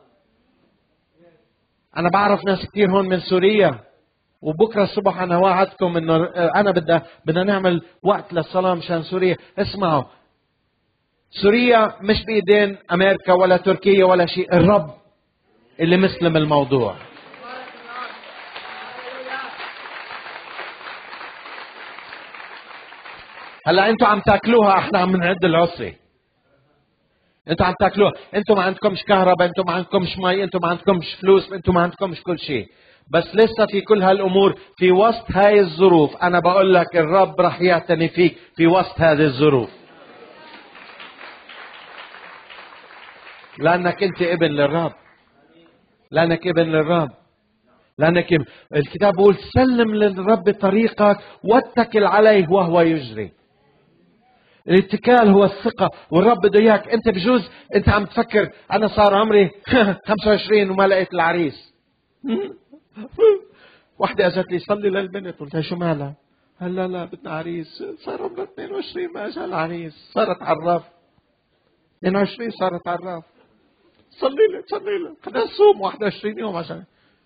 انا بعرف ناس كتير هون من سوريا، وبكره الصبح انا وعدتكم انه انا بدنا نعمل وقت للصلاه مشان سوريا. اسمعوا، سوريا مش بايدين امريكا ولا تركيا ولا شيء، الرب اللي مسلم الموضوع. هلا انتوا عم تاكلوها، احنا عم نعد العصي. انتوا عم تاكلوها، انتوا ما عندكمش كهرباء، انتوا ما عندكمش مي، انتوا ما عندكمش فلوس، انتوا ما عندكمش كل شيء. بس لسه في كل هالامور، في وسط هاي الظروف انا بقول لك الرب رح يعتني فيك في وسط هذه الظروف، لانك انت ابن للرب، لانك ابن للرب، لانك ابن. الكتاب بيقول سلم للرب طريقك واتكل عليه وهو يجري. الاتكال هو الثقة، والرب بده اياك. انت بجوز انت عم تفكر انا صار عمري 25 وما لقيت العريس. واحدة اجت لي صلي للبنت، قلت لها شو مالها؟ قال لا بدنا عريس. صار عمرها 22 ما اجى العريس، صارت عراف. 22 صارت عراف. صلي لي خلينا نصوم 21 يوم عشان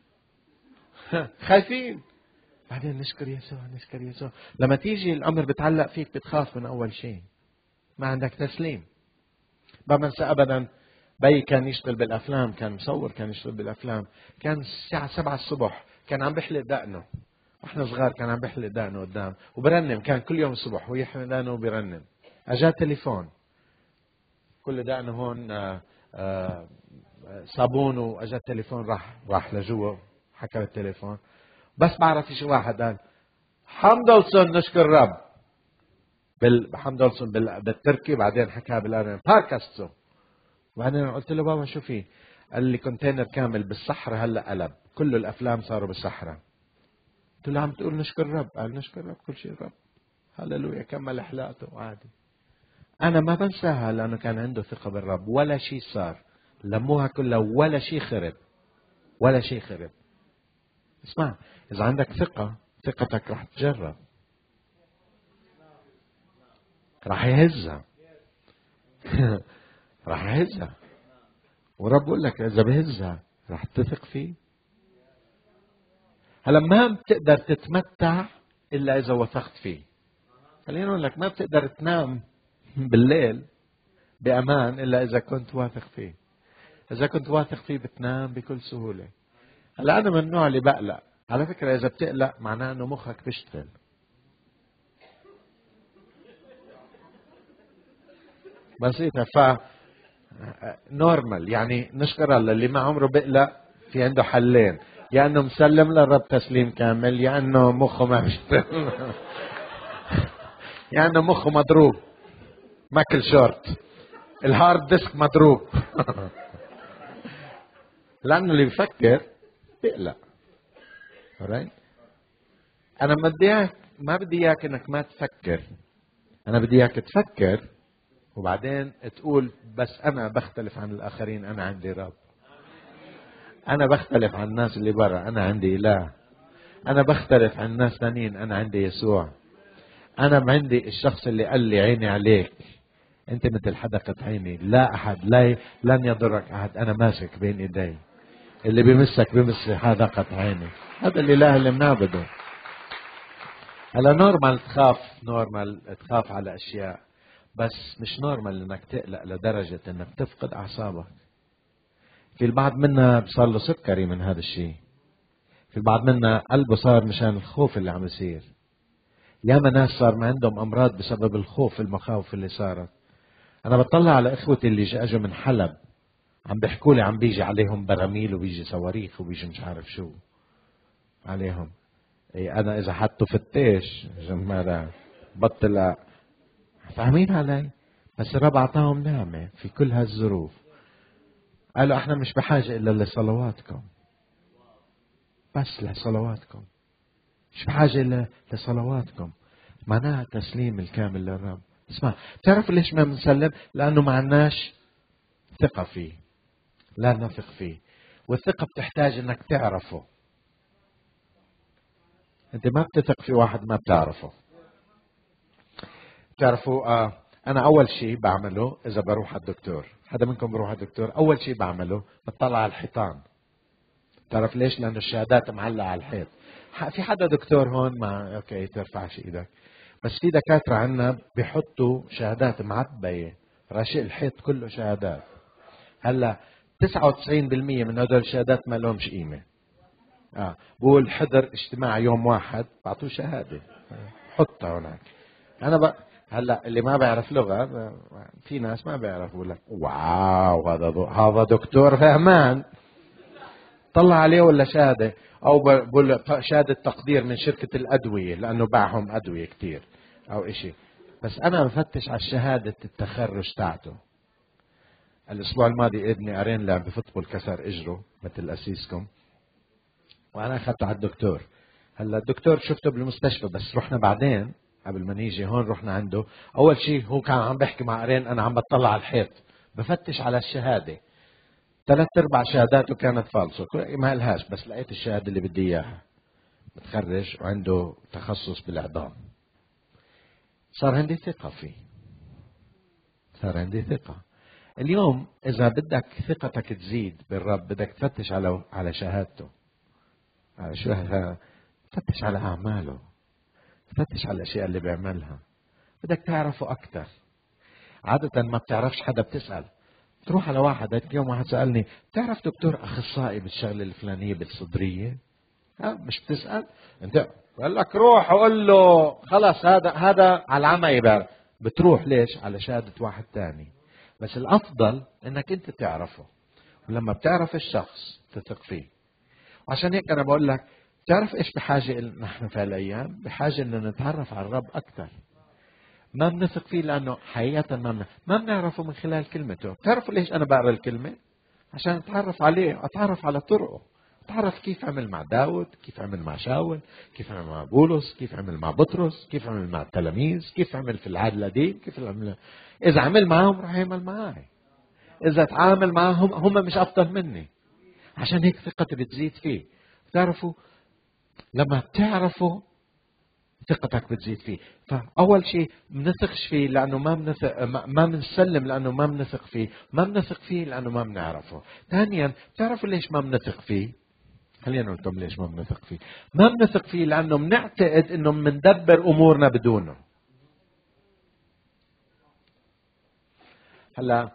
خايفين. بعدين نشكر يسوع. لما تيجي الامر بتعلق فيك بتخاف من اول شيء، ما عندك تسليم. ما بنسى ابدا، بي كان يشتغل بالافلام، كان مصور، كان يشتغل بالافلام. كان الساعه 7 الصبح كان عم بيحلق دقنه، واحنا صغار كان عم بيحلق دقنه قدام وبرنم. كان كل يوم الصبح هو يحلق دقنه وبيرنم. اجى تليفون، كل دقنه هون صابون، واجى التليفون راح لجوا، حكى بالتليفون. بس بعرف شو واحد قال حمدلسون نشكر الرب حمدلسون بالتركي، بعدين حكاها بالارمن باركستو. بعدين قلت له بابا شو في؟ قال لي كونتينر كامل بالصحراء هلا قلب، كل الافلام صاروا بالصحراء. قلت له عم تقول نشكر الرب؟ قال نشكر الرب، كل شيء الرب. هللويا، كمل حلاقته عادي. انا ما بنساها لانه كان عنده ثقه بالرب. ولا شيء صار، لموها كلها، ولا شيء خرب، ولا شيء خرب. اسمع، اذا عندك ثقه، ثقتك رح تجرب، رح يهزها. رح يهزها، ورب بقول لك اذا بهزها رح تثق فيه. هلا ما بتقدر تتمتع الا اذا وثقت فيه. خليني اقول لك، ما بتقدر تنام بالليل بامان الا اذا كنت واثق فيه. اذا كنت واثق فيه بتنام بكل سهوله. هلا انا من النوع اللي بقلق. على فكره اذا بتقلق معناه انه مخك بيشتغل. بسيطه. نورمال يعني. نشكر الله اللي ما عمره بقلق في عنده حلين: يا انه مسلم للرب تسليم كامل، يا انه مخه ما بيشتغل. يا انه مخه مضروب ماكل شورت، الهارد ديسك مضروب. لانه اللي بيفكر بيقلق. انا ما بدي اياك انك ما تفكر. انا بدي اياك تفكر وبعدين تقول بس انا بختلف عن الاخرين، انا عندي رب. انا بختلف عن الناس اللي برا، انا عندي اله. انا بختلف عن ناس ثانيين، انا عندي يسوع. انا عندي الشخص اللي قال لي عيني عليك، انت مثل حدقة عيني، لا احد لن يضرك احد، انا ماسك بين ايدي، اللي بمسك بمس حدقة عيني. هذا الاله اللي بنعبده. هلا نورمال تخاف على اشياء، بس مش نورمال انك تقلق لدرجة انك تفقد اعصابك. في البعض منا صار له سكري من هذا الشيء. في البعض منا قلبه صار مشان الخوف اللي عم يصير. ياما ناس صار ما عندهم امراض بسبب الخوف، المخاوف اللي صارت. انا بطلع على اخوتي اللي اجوا من حلب، عم بيحكوا لي عم بيجي عليهم براميل وبيجي صواريخ وبيجي مش عارف شو عليهم. إيه انا اذا حطوا فتاش جماعة بطل. فاهمين علي؟ بس الرب اعطاهم نعمة في كل هالظروف. قالوا احنا مش بحاجة الا لصلواتكم، بس لصلواتكم، مش بحاجة الا لصلواتكم. معناها تسليم الكامل للرب. اسمع، تعرف ليش ما بنسلم؟ لانه ما عندناش ثقة فيه، لا نثق فيه. والثقة بتحتاج انك تعرفه. انت ما بتثق في واحد ما بتعرفه. تعرفوا انا اول شيء بعمله اذا بروح على الدكتور، حدا منكم بروح على الدكتور، اول شيء بعمله بطلع على الحيطان. تعرف ليش؟ لانه الشهادات معلقة على الحيط. في حدا دكتور هون؟ ما اوكي ترفعش ايدك. بس في دكاترة عنا بيحطوا شهادات معبية، راشق الحيط كله شهادات. هلا 99% من هدول الشهادات ما لهمش قيمة. بقول حضر اجتماع يوم واحد بعطوه شهادة، حطها هناك. انا هلا اللي ما بيعرف لغة، في ناس ما بيعرفوا، بقول لك واو هذا دكتور فهمان، طلع عليه ولا شهادة. او بقول شهادة تقدير من شركة الادوية لانه باعهم ادوية كتير او اشي. بس انا بفتش على شهادة التخرج تاعته. الاسبوع الماضي ابني ارين لعب بفوتبول كسر اجره مثل اسيسكم، وانا اخذته على الدكتور. هلا الدكتور شفته بالمستشفى، بس رحنا بعدين قبل ما نيجي هون رحنا عنده. اول شيء هو كان عم بحكي مع ارين، انا عم بطلع على الحيط بفتش على الشهادة. 3/4 شهاداته كانت فالصو، ما لهاش، بس لقيت الشهادة اللي بدي اياها، متخرج وعنده تخصص بالإعضام. صار عندي ثقة فيه، صار عندي ثقة. اليوم إذا بدك ثقتك تزيد بالرب بدك تفتش على شهادته، على شو، فتش على أعماله، فتش على الأشياء اللي بيعملها، بدك تعرفه أكثر. عادة ما بتعرفش حدا بتسأل. تروح على واحد، يوم واحد سألني بتعرف دكتور أخصائي بالشغلة الفلانية بالصدرية؟ مش بتسأل انت؟ قال لك روح وقول له خلاص هذا على العمى يبقى. بتروح ليش؟ على شهادة واحد تاني. بس الأفضل انك انت تعرفه، ولما بتعرف الشخص تثق فيه. عشان هيك انا بقول لك، تعرف ايش بحاجة نحن في هالايام؟ بحاجة ان نتعرف على الرب اكثر. ما بنثق فيه لانه حقيقة ما بنعرفه من خلال كلمته. بتعرفوا ليش انا بقرا الكلمة؟ عشان اتعرف عليه، اتعرف على طرقه، اتعرف كيف عمل مع داود، كيف عمل مع شاول، كيف عمل مع بولس، كيف عمل مع بطرس، كيف عمل مع التلاميذ، كيف عمل في العهد القديم، كيف عمل. اذا عمل معهم راح يعمل معي. اذا تعامل معهم هم مش افضل مني. عشان هيك ثقتي بتزيد فيه. بتعرفوا لما بتعرفوا ثقتك بتزيد فيه. فأول شيء بنثقش فيه لأنه ما بنثق، ما بنسلم لأنه ما بنثق فيه، ما بنثق فيه لأنه ما بنعرفه. ثانيا بتعرفوا ليش ما بنثق فيه؟ خلينا نقول لكم ليش ما بنثق فيه. ما بنثق فيه لأنه بنعتقد إنه بندبر أمورنا بدونه. هلا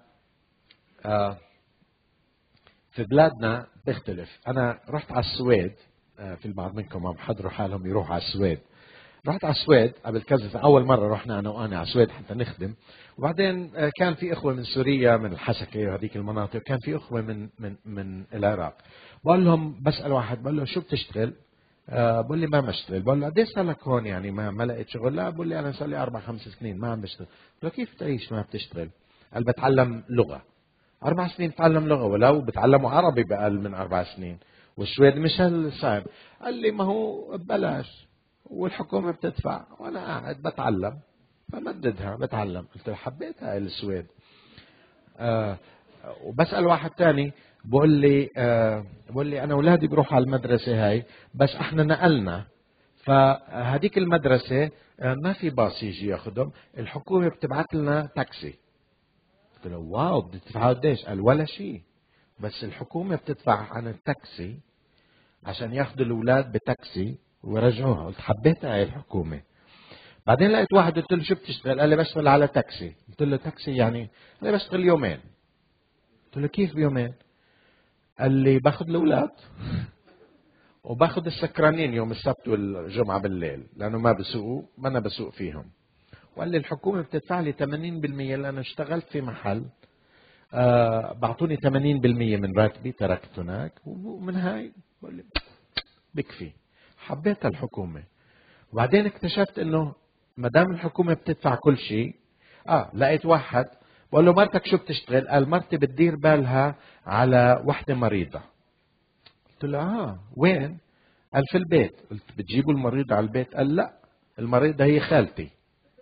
في بلادنا بيختلف. أنا رحت على السويد، في البعض منكم عم حضروا حالهم يروحوا على السويد. رحت على السويد قبل كذا، أول مرة رحنا أنا وأنا على السويد حتى نخدم. وبعدين كان في إخوة من سوريا من الحسكة وهذيك المناطق، وكان في إخوة من العراق. بقول لهم، بسأل واحد بقول له شو بتشتغل؟ بقول لي ما بشتغل. بقول له قد ايش صار لك هون يعني ما لقيت شغل؟ لا بقول لي أنا صار لي 4-5 سنين ما عم بشتغل. بقول له كيف تعيش ما بتشتغل؟ قال بتعلم لغة. 4 سنين بتعلم لغة، ولو بتعلموا عربي بأقل من 4 سنين، والسويد مش هالصعب. قال لي ما هو ببلاش والحكومة بتدفع وأنا قاعد بتعلم بمددها بتعلم. قلت له حبيتها السويد. وبسأل واحد تاني بقول لي أنا أولادي بروحوا على المدرسة هاي، بس إحنا نقلنا، فهديك المدرسة ما في باص يجي ياخدهم، الحكومة بتبعت لنا تاكسي. قلت له واو بتدفعوا قديش؟ قال ولا شيء، بس الحكومة بتدفع عن التاكسي عشان ياخذوا الأولاد بتاكسي ورجعوها. قلت حبيتها هاي الحكومة. بعدين لقيت واحد قلت له شو بتشتغل؟ قال لي بشتغل على تاكسي. قلت له تاكسي يعني؟ قال لي بشتغل يومين. قلت له كيف بيومين؟ قال لي باخذ الأولاد وباخذ السكرانين يوم السبت والجمعة بالليل لأنه ما بسوقوا، ما أنا بسوق فيهم. وقال لي الحكومة بتدفع لي 80% لأنه اشتغلت في محل بعطوني 80% من راتبي تركت هناك، ومن هاي بقول لي بكفي. حبيت الحكومة. وبعدين اكتشفت انه ما دام الحكومة بتدفع كل شيء. لقيت واحد بقول له مرتك شو بتشتغل؟ قال مرتي بتدير بالها على وحدة مريضة. قلت له وين؟ قال في البيت. قلت بتجيبوا المريضة على البيت؟ قال لا، المريضة هي خالتي.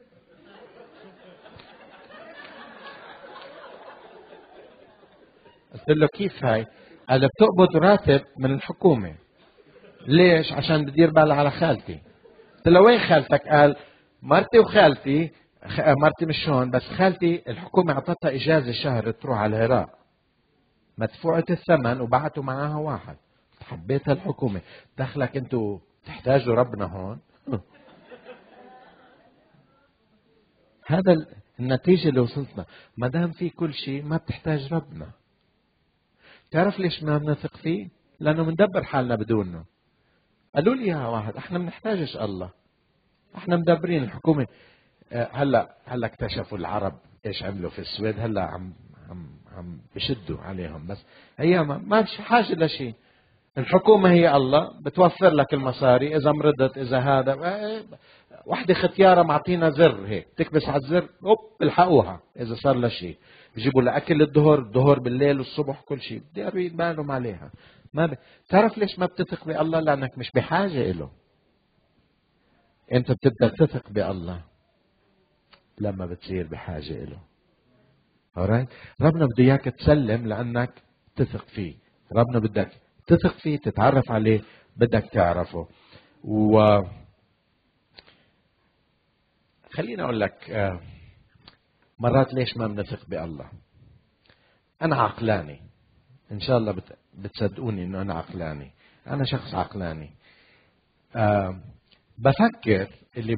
قلت له كيف هاي؟ قال بتقبض راتب من الحكومة. ليش؟ عشان بدير بالها على خالتي. قلت له وين خالتك؟ قال مرتي وخالتي. مرتي مش هون، بس خالتي الحكومة اعطتها اجازة شهر تروح على العراق، مدفوعة الثمن وبعتوا معاها واحد. حبيتها الحكومة. دخلك انتوا تحتاجوا ربنا هون. هذا النتيجة اللي وصلتنا. ما دام في كل شيء ما بتحتاج ربنا. تعرف ليش ما بنثق فيه؟ لأنه بندبر حالنا بدونه. قالوا لي يا واحد احنا بنحتاجش الله، احنا مدبرين الحكومة. هلا اكتشفوا العرب ايش عملوا في السويد. هلا عم بشدوا عليهم، بس هي ما فيش حاجة لشيء. الحكومة هي الله، بتوفر لك المصاري إذا مرضت إذا هذا. وحدة ختيارة معطينا زر هيك تكبس على الزر الحقوها إذا صار لها شيء. بيجيبوا لها أكل الظهر بالليل والصبح كل شيء. بدي يبالهم عليها. تعرف ليش ما بتثق بالله؟ لأنك مش بحاجة إله. أنت بتبدأ تثق بالله لما بتصير بحاجة إله. alright؟ ربنا بده إياك تسلم لأنك تثق فيه. ربنا بدك تثق فيه، تتعرف عليه، بدك تعرفه. خليني أقول لك مرات ليش ما بنثق بالله. أنا عقلاني، إن شاء الله بتصدقوني إنه أنا عقلاني. أنا شخص عقلاني. بفكر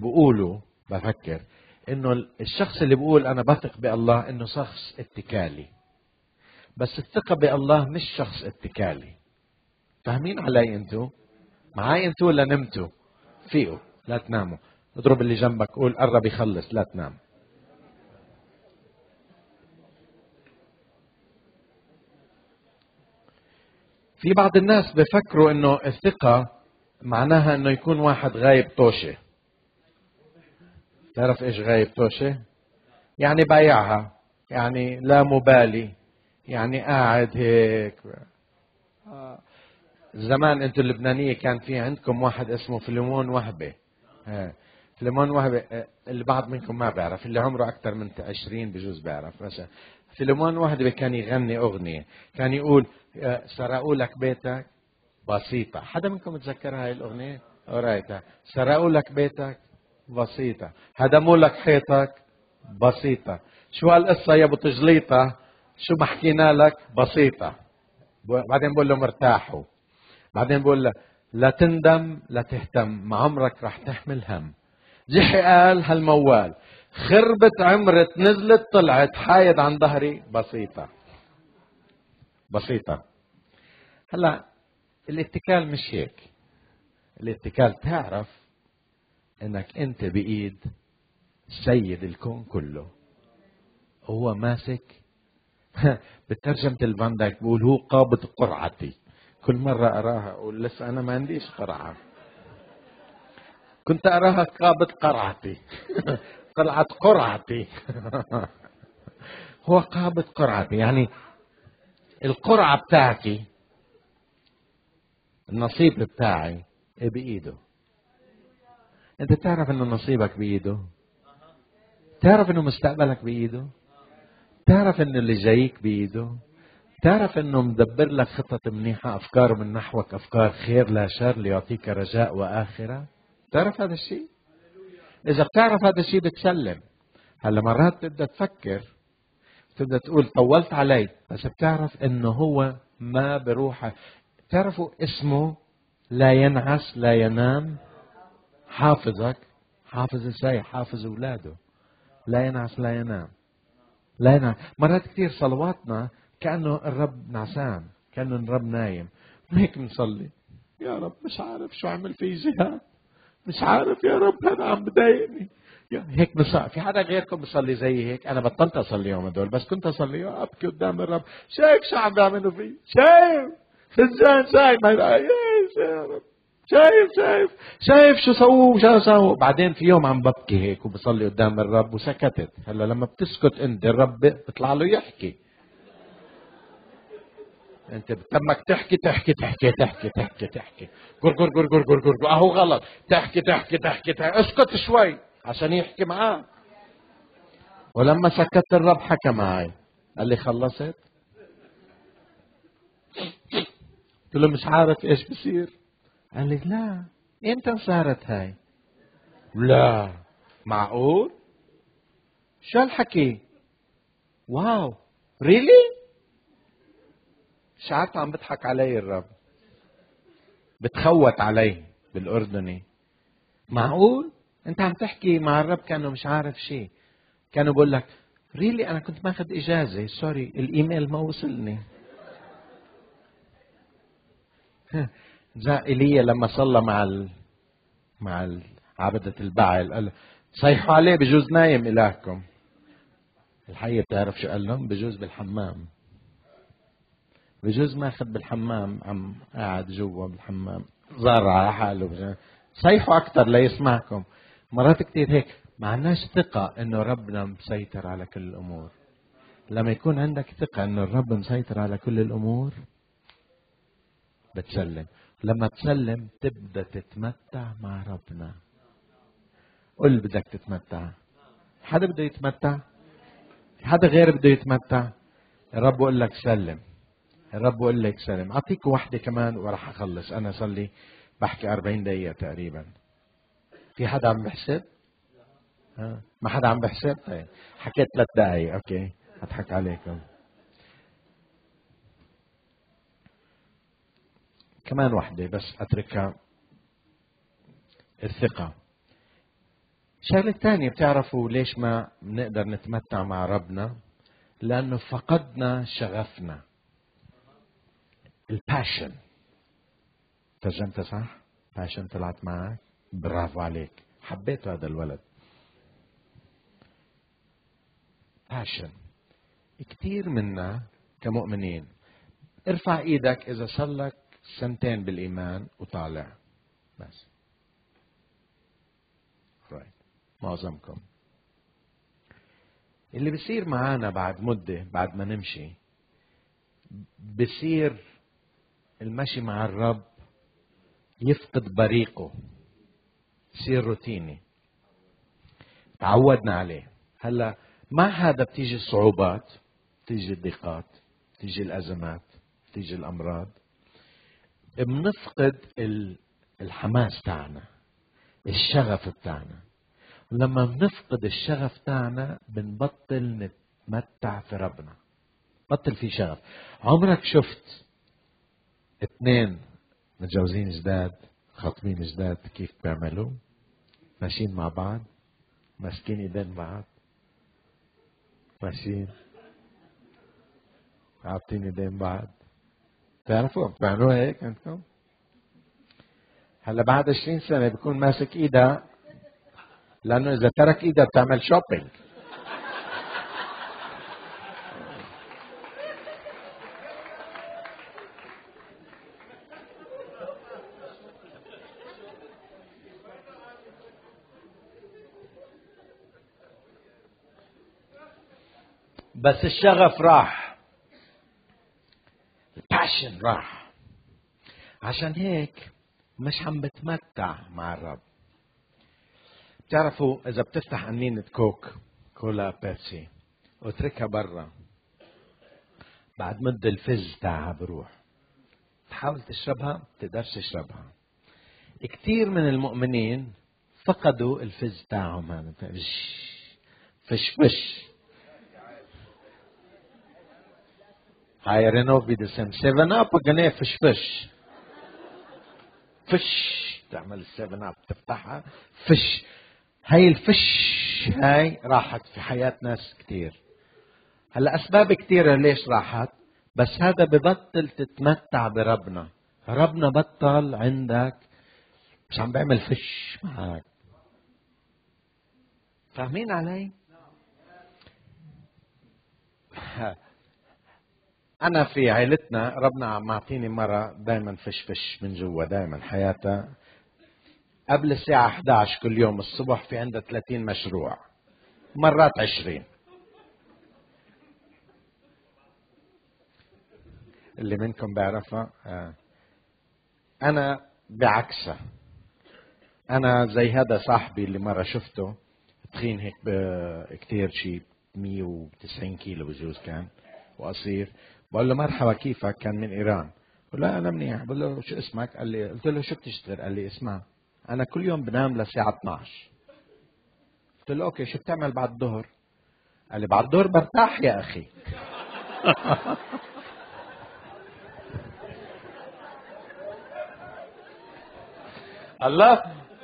إنه الشخص اللي بقول أنا بثق بالله إنه شخص اتكالي. بس الثقة بالله مش شخص اتكالي. فاهمين علي أنتوا؟ معاي أنتوا ولا نمتوا؟ فيقوا لا تناموا. اضرب اللي جنبك قول قرب يخلص لا تنام. في بعض الناس بفكروا انه الثقة معناها انه يكون واحد غايب طوشة. تعرف ايش غايب طوشة؟ يعني بايعها، يعني لا مبالي، يعني قاعد هيك. زمان انتوا اللبنانية كان في عندكم واحد اسمه فيلمون وهبة. فيلمون وهبة، اللي بعض منكم ما بيعرف، اللي عمره أكثر من 20 بجوز بيعرف. مثلا فيلمون وهبة كان يغني أغنية، كان يقول سرقوا لك بيتك بسيطة. حدا منكم متذكر هاي الأغنية؟ قريتها. سرقوا لك بيتك بسيطة، هدموا لك حيطك بسيطة، شو هالقصة يا ابو تجليطة، شو ما حكينا لك بسيطة. بعدين بقول له مرتاحوا. بعدين بقول له لا تندم لا تهتم، ما عمرك رح تحمل هم. جحي قال هالموال، خربت عمرت نزلت طلعت، حايد عن ظهري بسيطة. بسيطة. هلا الاتكال مش هيك. الاتكال تعرف انك انت بايد سيد الكون كله، هو ماسك. بترجمة الفان دايك بقول هو قابض قرعتي. كل مرة أراها أقول لسه أنا ما عنديش قرعة، كنت أراها قابض قرعتي. قرعة قرعتي. هو قابض قرعتي، يعني القرعة بتاعتي، النصيب بتاعي بإيده. أنت تعرف إنه نصيبك بإيده؟ تعرف إنه مستقبلك بإيده؟ تعرف إنه اللي جايك بإيده؟ تعرف إنه مدبر لك خطط منيحة، أفكار من نحوك أفكار خير لا شر، ليعطيك رجاء وآخرة؟ تعرف هذا الشيء؟ إذا بتعرف هذا الشيء بتسلم. هلا مرات تبدأ تفكر، تبدأ تقول طولت علي، بس بتعرف إنه هو ما بروح. تعرفوا اسمه لا ينعس لا ينام، حافظك. حافظ ازاي؟ حافظ اولاده. لا ينعس لا ينام. لا ينعس. مرات كثير صلواتنا كأنه الرب نعسان، كأنه الرب نايم. هيك بنصلي، يا رب مش عارف شو عمل في جهاد، مش عارف يا رب هذا عم بضايقني. هيك بصلي. في حدا غيركم بصلي زي هيك؟ انا بطلت اصلي يوم هدول، بس كنت اصلي ابكي قدام الرب. شايف شو عم بيعملوا فيه؟ شايف خزان، شايف ما يا رب، شايف شو سووا شو سووا. بعدين في يوم عم ببكي هيك وبصلي قدام الرب وسكتت. هلا لما بتسكت انت الرب بيطلع له يحكي. انت بتمك تحكي تحكي تحكي تحكي تحكي تحكي قر قر قر قر قر قر، اهو غلط. تحكي تحكي تحكي تحكي، اسكت شوي عشان يحكي معاه. ولما سكت الرب حكى معي، قال لي خلصت؟ قلت له مش عارف ايش بصير. قال لي لا، امتى صارت هاي؟ لا معقول؟ شو الحكي؟ واو ريلي؟ شعرت عم بضحك علي الرب، بتخوت علي بالاردني. معقول؟ انت عم تحكي مع الرب كانه مش عارف شيء. كانوا بقول لك ريلي انا كنت ماخذ اجازه، سوري الايميل ما وصلني. جاء ايليا لما صلى مع عبدة البعل، قال صيحوا عليه بجوز نايم الهكم. الحقيقه بتعرف شو قال لهم؟ بجوز بالحمام، بجوز ماخذ بالحمام، عم قاعد جوا بالحمام زار على حاله. صيحوا اكثر ليسمعكم. مرات كتير هيك ما عندناش ثقة انه ربنا مسيطر على كل الامور. لما يكون عندك ثقة انه الرب مسيطر على كل الامور بتسلم. لما تسلم تبدأ تتمتع مع ربنا. قل بدك تتمتع. حدا بده يتمتع؟ حدا غير بده يتمتع؟ الرب بقول لك سلم. الرب بقول لك سلم. اعطيك واحدة كمان وراح اخلص. انا صار لي بحكي 40 دقيقة تقريبا. في حدا عم بحسب؟ ما حدا عم بحسب؟ طيب حكيت 3 دقايق. اوكي اضحك عليكم. كمان واحدة بس اتركها. الثقة. الشغلة الثانية، بتعرفوا ليش ما بنقدر نتمتع مع ربنا؟ لأنه فقدنا شغفنا. الباشن. ترجمتها صح؟ باشن طلعت معك؟ برافو عليك، حبيت هذا الولد. باشن. كثير منا كمؤمنين، ارفع ايدك إذا صار لك 2 سنين بالإيمان وطالع بس. معظمكم. اللي بيصير معانا بعد مدة، بعد ما نمشي، بصير المشي مع الرب يفقد بريقه، يصير روتيني، تعودنا عليه. هلا مع هذا بتيجي الصعوبات، بتيجي الضيقات، بتيجي الأزمات، بتيجي الأمراض، بنفقد الحماس تاعنا، الشغف بتاعنا. ولما بنفقد الشغف تاعنا بنبطل نتمتع في ربنا، بطل في شغف. عمرك شفت اثنين متجوزين جداد خاطبين جداد كيف بيعملوا؟ ماشيين مع بعض، ماسكين ايدين بعض، ماشيين عاطين ايدين بعض. تعرفوا بتعملوها هيك انتم؟ هلا بعد 20 سنة بيكون ماسك ايدها، لانه اذا ترك ايدها بتعمل شوبينج. بس الشغف راح، الباشن راح. عشان هيك مش عم بتمتع مع الرب. بتعرفوا اذا بتفتح عنينة كوك، كولا، بيبسي، وتركها برا، بعد مدة الفز تاعها بروح، تحاول تشربها بتقدرش تشربها. كتير من المؤمنين فقدوا الفز تاعهم هذا، فش فش. هاي رينو في دسم 7 اب وقناه فش فش فش، تعمل السيفن اب تفتحها فش. هاي الفش هاي راحت في حياة ناس كتير. هلا اسباب كتيرة ليش راحت، بس هذا ببطل تتمتع بربنا. ربنا بطل عندك، مش عم بيعمل فش معك. فاهمين علي؟ أنا في عائلتنا ربنا عم معطيني مرة دايما فش فش من جوا، دايما حياتها قبل الساعة 11 كل يوم الصبح في عندها 30 مشروع، مرات 20. اللي منكم بيعرفها. أنا بعكسها، أنا زي هذا صاحبي اللي مرة شفته تخين هيك كتير، شيء 190 كيلو بجوز كان، وقصير. بقول له مرحبا كيفك؟ كان من إيران. قال لا أنا منيح. بقول له شو اسمك؟ قال لي، قلت له شو بتشتغل؟ قال لي اسمع أنا كل يوم بنام للساعة 12. قلت له أوكي شو بتعمل بعد الظهر؟ قال لي بعد الظهر برتاح يا أخي. الله.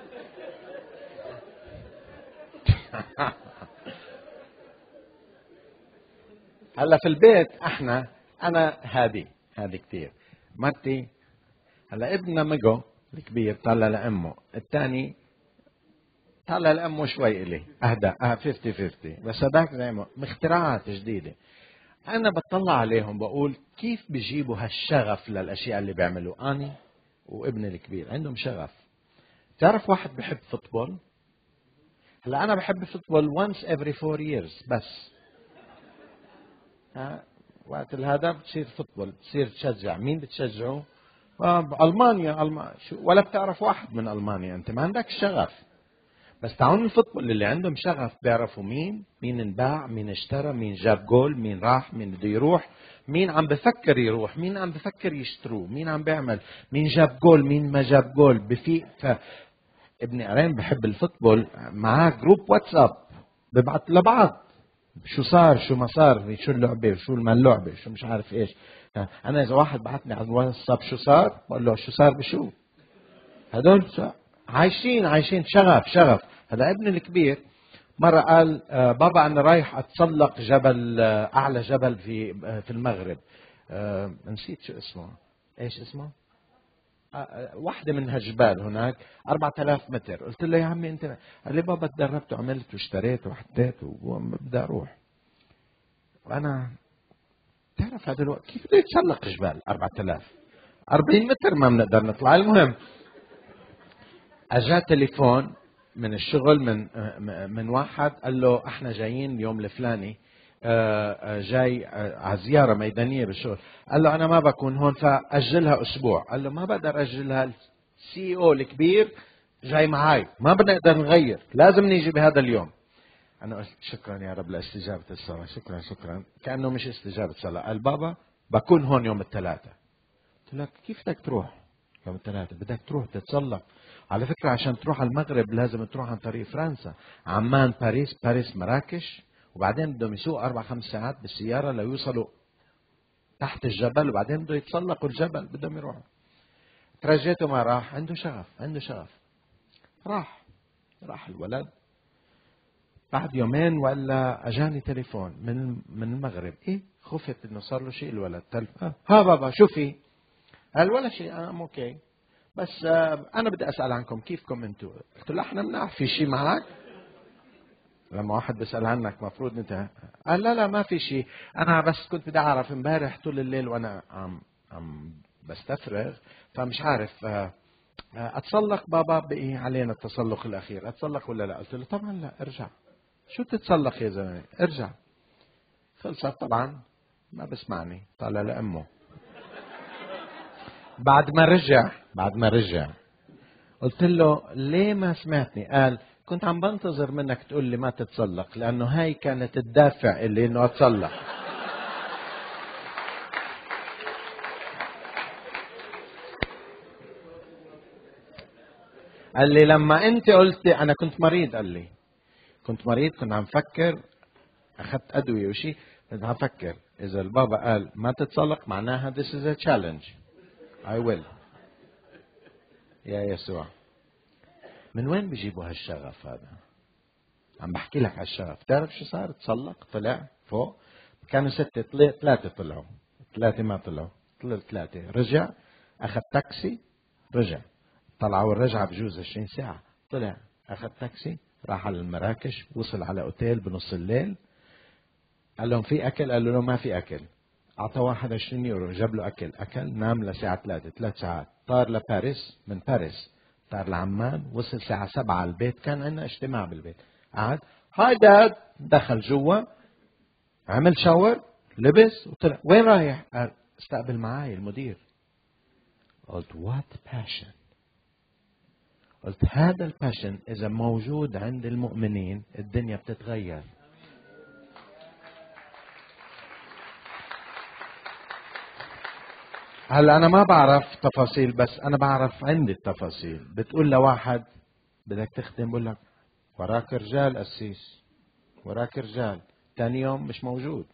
هلا في البيت احنا، انا هادي كتير. مرتي هلا ابننا مجو الكبير طلع لامه، الثاني طلع لامه شوي الي اهدى 50 50، بس هذاك زي ما اختراعات جديده. انا بطلع عليهم بقول كيف بيجيبوا هالشغف للاشياء اللي بيعملوا. اني وابني الكبير عندهم شغف. تعرف واحد بحب فوتبول، هلا انا بحب الفوتبول once every 4 years بس. وقت هذا بتصير فوتبول، بتصير تشجع. مين بتشجعه؟ ألمانيا ولا بتعرف واحد من ألمانيا، أنت ما عندك شغف. بس تعاون الفوتبول اللي عندهم شغف بيعرفوا مين انباع، مين اشترى، مين جاب جول، مين راح، مين بده يروح، مين عم بفكر يروح، مين عم بفكر يشتروه، مين عم بيعمل، مين جاب جول، مين ما جاب جول بفيق. ابني قرين بحب الفوتبول، معاه جروب واتساب ببعت لبعض شو صار شو ما صار، شو اللعبة شو ما اللعبة شو مش عارف ايش. انا اذا واحد بعتني على الواتساب شو صار، بقول له شو صار بشو. هدول عايشين شغف. هذا ابني الكبير مرة قال بابا انا رايح اتسلق جبل، اعلى جبل في المغرب. نسيت شو اسمه، ايش اسمه، واحدة من هالجبال هناك 4000 متر. قلت له يا عمي انت، قال لي بابا تدربت وعملت واشتريت وحطيت وبدي اروح. وانا تعرف هذا الوقت كيف بده يتسلق جبال 4000، 40 متر ما بنقدر نطلع. المهم اجا تليفون من الشغل من واحد قال له احنا جايين اليوم الفلاني جاي على زيارة ميدانية بالشغل. قال له أنا ما بكون هون فأجلها أسبوع. قال له ما بقدر أجلها، السي او الكبير جاي معاي، ما بنقدر نغير، لازم نيجي بهذا اليوم. أنا قلت شكرا يا رب لاستجابة الصلاة، شكرا شكرا. كأنه مش استجابة صلاة. قال بابا بكون هون يوم الثلاثاء. قلت له كيف بدك تروح يوم الثلاثاء؟ بدك تروح تتسلق. على فكرة عشان تروح على المغرب لازم تروح عن طريق فرنسا، عمان باريس، باريس مراكش، وبعدين بدهم يسوق 4-5 ساعات بالسيارة ليوصلوا تحت الجبل، وبعدين بدهم يتسلقوا الجبل، بدهم يروحوا. ترجيته ما راح، عنده شغف، عنده شغف. راح الولد. بعد يومين ولا اجاني تليفون من المغرب. ايه خفت انه صار له شيء الولد. ها بابا شو في؟ قال ولا شيء، انا اوكي، بس انا بدي اسال عنكم، كيفكم انتم؟ قلت له احنا بنعرف في شيء معك؟ لما واحد بيسال عنك مفروض انت. قال لا ما في شيء، انا بس كنت بدي اعرف امبارح طول الليل وانا عم بستفرغ، فمش عارف اتسلق بابا، بقي علينا التسلق الاخير، اتسلق ولا لا؟ قلت له طبعا لا، ارجع. شو تتسلق يا زلمه؟ ارجع. خلصت طبعا، ما بسمعني، طالع لامه. بعد ما رجع قلت له ليه ما سمعتني؟ قال كنت عم بنتظر منك تقول لي ما تتسلق، لانه هاي كانت الدافع اللي انه اتسلق. قال لي لما انت قلت انا كنت مريض، قال لي كنت مريض، كنت عم فكر، اخذت ادويه وشي، كنت عم فكر اذا البابا قال ما تتسلق معناها this is a challenge I will. يا يسوع، من وين بيجيبوا هالشغف هذا؟ عم بحكي لك على الشغف. تعرف شو صار؟ تسلق، طلع فوق، كانوا 6، 3 طلعوا، 3 ما طلعوا، طلعوا 3. رجع اخذ تاكسي، رجع، طلعوا الرجعة بجوز 20 ساعة. طلع اخذ تاكسي، راح على المراكش، وصل على اوتيل بنص الليل. قال لهم في اكل؟ قالوا له ما في اكل. اعطى واحد 20 يورو، جاب له اكل، نام لساعة 3 ساعات. طار لباريس، من باريس طار لعمان، وصل الساعة 7 على البيت، كان عندنا اجتماع بالبيت. قعد هاي داد، دخل جوا، عمل شاور، لبس وطلع. وين رايح؟ قال استقبل معاي المدير. قلت وات باشن. قلت هذا الباشن اذا موجود عند المؤمنين الدنيا بتتغير. هلا انا ما بعرف تفاصيل، بس انا بعرف عندي التفاصيل. بتقول لواحد بدك تخدم، بقول لك وراك رجال قسيس، وراك رجال. ثاني يوم مش موجود،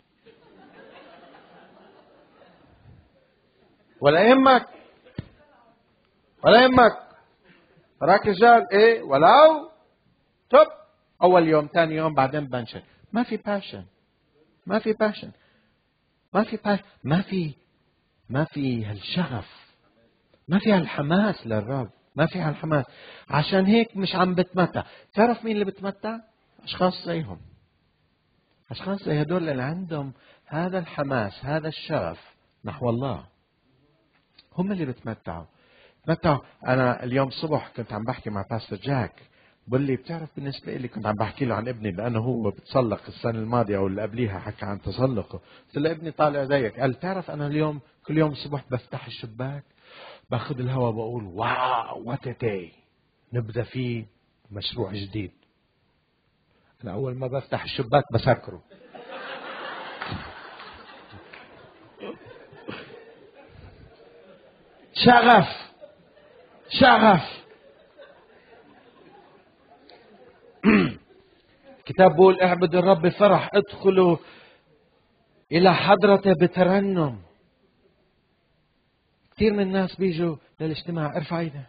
ولا يهمك ولا يهمك، وراك رجال ايه ولو طب. اول يوم، ثاني يوم، بعدين بنشر. ما في باشن، ما في باشن، ما في باشن، ما في هالشغف، ما في هالحماس للرب، ما في هالحماس. عشان هيك مش عم بتمتع. تعرف مين اللي بتمتع؟ اشخاص زيهم، اشخاص زي هدول اللي عندهم هذا الحماس، هذا الشغف نحو الله، هم اللي بتمتعوا. انا اليوم الصبح كنت عم بحكي مع باستر جاك، بقول لي بتعرف بالنسبه لي، كنت عم بحكي له عن ابني لانه هو بتسلق السنه الماضيه او اللي قبليها، حكى عن تسلقه. قلت له ابني طالع زيك. قال تعرف انا اليوم كل يوم الصبح بفتح الشباك، باخذ الهواء، بقول واو وات داي، نبدا فيه مشروع جديد. انا اول ما بفتح الشباك بسكره. شغف. كتاب بيقول اعبد الرب بفرح، ادخلوا الى حضرته بترنم. كثير من الناس بيجوا للاجتماع، ارفع ايدك،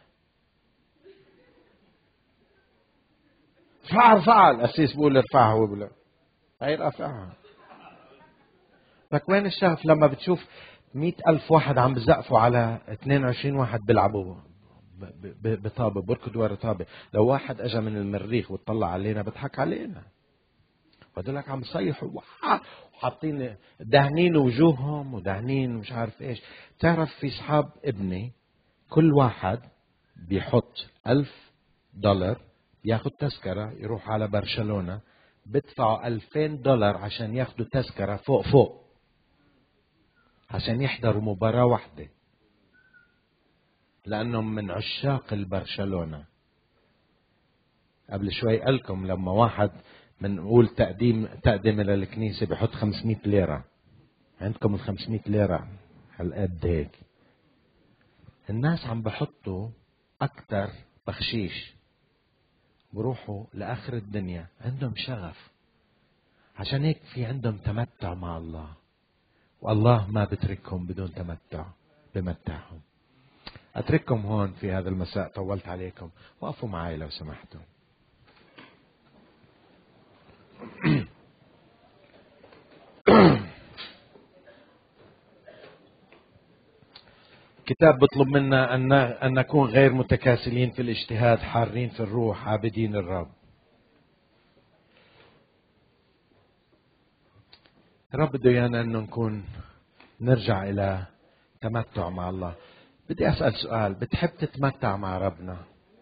ارفعها. القسيس بيقول ارفعها، هو بيقول هي رافعها. لك وين الشغف لما بتشوف 100,000 واحد عم بزقفوا على 22 واحد بيلعبوا بطابة، بركضوا ورا طابة؟ لو واحد اجى من المريخ وطلع علينا بضحك علينا. وهدولك عم يصيحوا وحاطين دهنين وجوههم ودهنين مش عارف ايش. تعرف في اصحاب ابني كل واحد بيحط $1,000 ياخد تذكرة يروح على برشلونة بدفعوا $2000 عشان ياخدوا تذكرة فوق عشان يحضروا مباراة واحدة، لأنهم من عشاق البرشلونة. قبل شوي قالكم لما واحد بنقول تقدمة للكنيسة بيحط 500 ليرة، عندكم 500 ليرة هالقد هيك. الناس عم بحطوا أكتر بخشيش، بروحوا لآخر الدنيا، عندهم شغف. عشان هيك في عندهم تمتع مع الله، والله ما بتركهم بدون تمتع، بمتعهم. أترككم هون في هذا المساء، طولت عليكم، وقفوا معي لو سمحتوا. كتاب بيطلب منا أن نكون غير متكاسلين في الاجتهاد، حارين في الروح، عابدين الرب. الرب بده إيانا أنه نكون نرجع إلى تمتع مع الله. بدي أسأل سؤال، بتحب تتمتع مع ربنا؟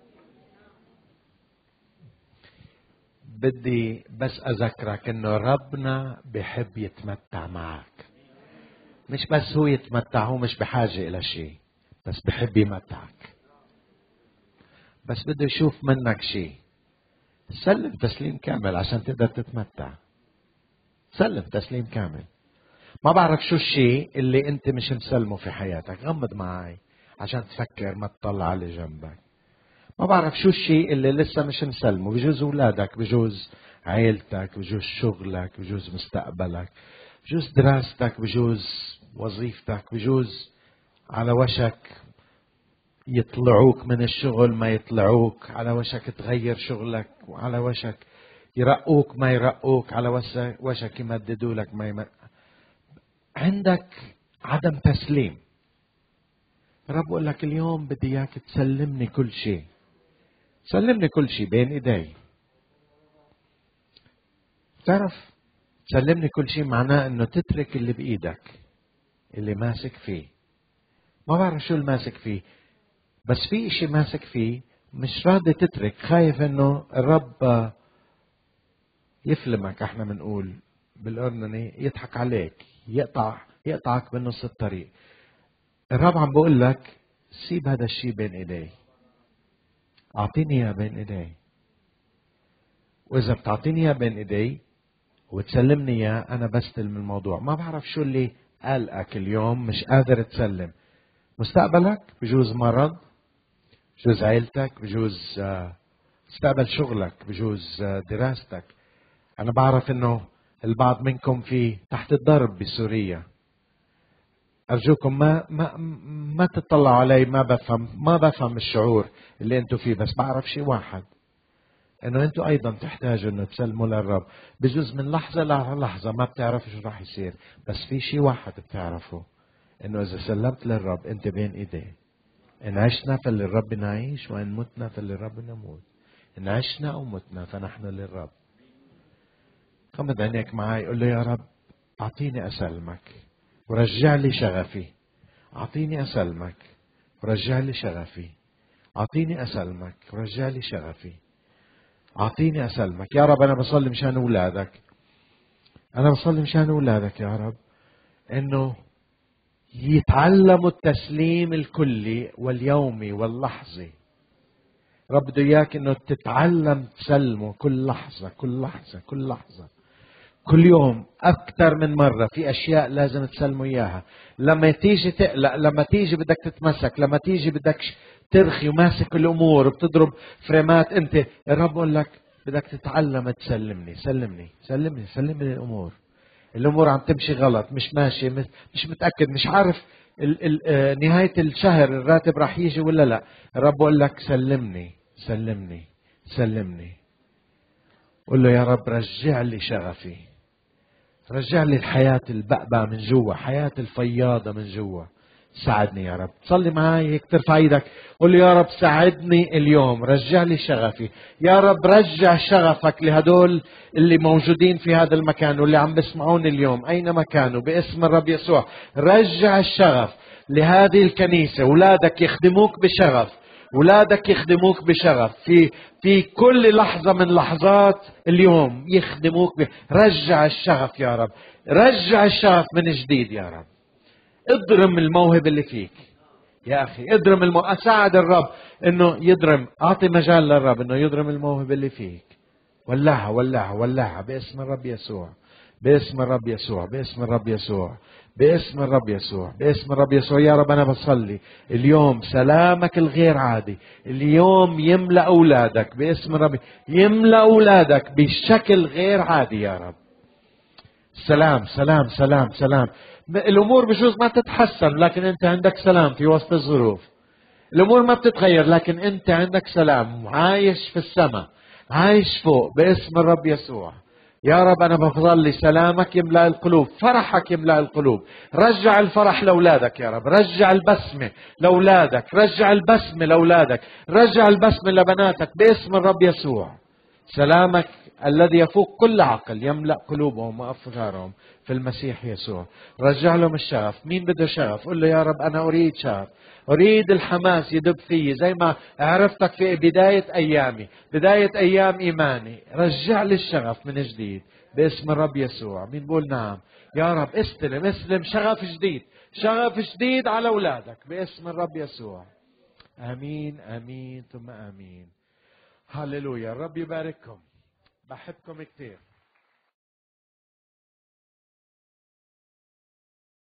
بدي بس أذكرك أنه ربنا بحب يتمتع معك. مش بس هو يتمتع، هو مش بحاجة إلى شيء، بس بحب يمتعك. بس بده يشوف منك شيء. سلم تسليم كامل عشان تقدر تتمتع. سلم تسليم كامل. ما بعرف شو الشيء اللي انت مش مسلمه في حياتك. غمض معي عشان تفكر، ما تطلع على جنبك. ما بعرف شو الشيء اللي لسه مش مسلمه. بجوز اولادك، بجوز عيلتك، بجوز شغلك، بجوز مستقبلك، بجوز دراستك، بجوز وظيفتك، بجوز على وشك يطلعوك من الشغل ما يطلعوك، على وشك تغير شغلك، وعلى وشك يرقوك ما يرقوك، على وشك يمددوا لك ما عندك عدم تسليم. رب بقول لك اليوم بدي اياك تسلمني كل شيء. سلمني كل شيء بين ايدي. تعرف تسلمني كل شيء معناه انه تترك اللي بايدك، اللي ماسك فيه. ما بعرف شو الماسك فيه، بس في اشي ماسك فيه مش راضي تترك، خايف انه الرب يفلمك. احنا بنقول بالاردني يضحك عليك، يقطعك بنص الطريق. الرب عم بقول لك سيب هذا الشيء بين ايدي، اعطيني اياه بين ايدي. واذا بتعطيني اياه بين ايدي وتسلمني اياه، انا بستلم الموضوع. ما بعرف شو اللي قلقك اليوم مش قادر تسلم. مستقبلك، بجوز مرض، بجوز عيلتك، بجوز مستقبل شغلك، بجوز دراستك. أنا بعرف إنه البعض منكم في تحت الضرب بسوريا. أرجوكم ما تطلعوا علي. ما بفهم الشعور اللي أنتوا فيه، بس بعرف شيء واحد، إنه أنتوا أيضا تحتاجوا إنه تسلموا للرب. بجوز من لحظة للحظة ما بتعرفوا شو راح يصير، بس في شيء واحد بتعرفه، إنه إذا سلمت للرب أنت بين إيديه. إن عشنا فللرب نعيش، وإن متنا فللرب نموت. إن عشنا أو متنا فنحن للرب. غمض عينيك معي، قل له يا رب أعطيني أسلمك ورجع لي شغفي. أعطيني أسلمك ورجع لي شغفي. أعطيني أسلمك ورجع لي شغفي. أعطيني أسلمك يا رب. أنا بصلي مشان أولادك، أنا بصلي مشان أولادك يا رب، إنه يتعلموا التسليم الكلي واليومي واللحظي. رب بده إياك إنه تتعلم تسلمه كل لحظة كل لحظة كل لحظة، كل يوم أكثر من مرة. في أشياء لازم تسلمه إياها. لما تيجي تقلق، لما تيجي بدك تتمسك، لما تيجي بدك ترخي وماسك الأمور وبتضرب فريمات، أنت الرب بقول لك بدك تتعلم تسلمني. سلمني سلمني سلمني الأمور عم تمشي غلط، مش ماشي، مش متأكد، مش عارف نهاية الشهر الراتب راح يجي ولا لا. الرب بقول لك سلمني سلمني سلمني. قل له يا رب رجع لي شغفي، رجع لي الحياة البأبة من جوا، حياة الفياضة من جوا. ساعدني يا رب. صلي معي هيك، ترفع ايدك قل له يا رب ساعدني اليوم، رجع لي شغفي. يا رب رجع شغفك لهدول اللي موجودين في هذا المكان واللي عم بسمعون اليوم اينما كانوا، باسم الرب يسوع. رجع الشغف لهذه الكنيسة. أولادك يخدموك بشغف، أولادك يخدموك بشغف في كل لحظة من لحظات اليوم يخدموك رجع الشغف يا رب، رجع الشغف من جديد يا رب. اضرم الموهبة اللي فيك يا أخي، اضرم أساعد الرب إنه يضرم، أعطي مجال للرب إنه يضرم الموهبة اللي فيك. ولعها ولعها ولعها باسم الرب يسوع، باسم الرب يسوع، باسم الرب يسوع، باسم الرب يسوع، باسم الرب يسوع. يا رب أنا بصلي اليوم سلامك الغير عادي اليوم يملأ أولادك باسم الرب، يملأ أولادك بشكل غير عادي يا رب. سلام سلام سلام سلام. الأمور بجوز ما تتحسن لكن أنت عندك سلام في وسط الظروف. الأمور ما بتتغير لكن أنت عندك سلام، عايش في السماء، عايش فوق باسم الرب يسوع. يا رب أنا بفضل سلامك يملأ القلوب، فرحك يملأ القلوب. رجع الفرح لأولادك يا رب، رجع البسمة لأولادك، رجع البسمة لأولادك، رجع البسمة لبناتك باسم الرب يسوع. سلامك الذي يفوق كل عقل يملأ قلوبهم وأفكارهم في المسيح يسوع. رجع لهم الشغف. مين بده شغف؟ قل له يا رب أنا أريد شغف، أريد الحماس يدب فيي زي ما عرفتك في بداية أيامي، بداية أيام إيماني. رجع لي الشغف من جديد باسم الرب يسوع. مين بقول نعم؟ يا رب استلم شغف جديد، شغف جديد على أولادك باسم الرب يسوع. آمين آمين ثم آمين. هللويا. الرب يبارككم، بحبكم كثير.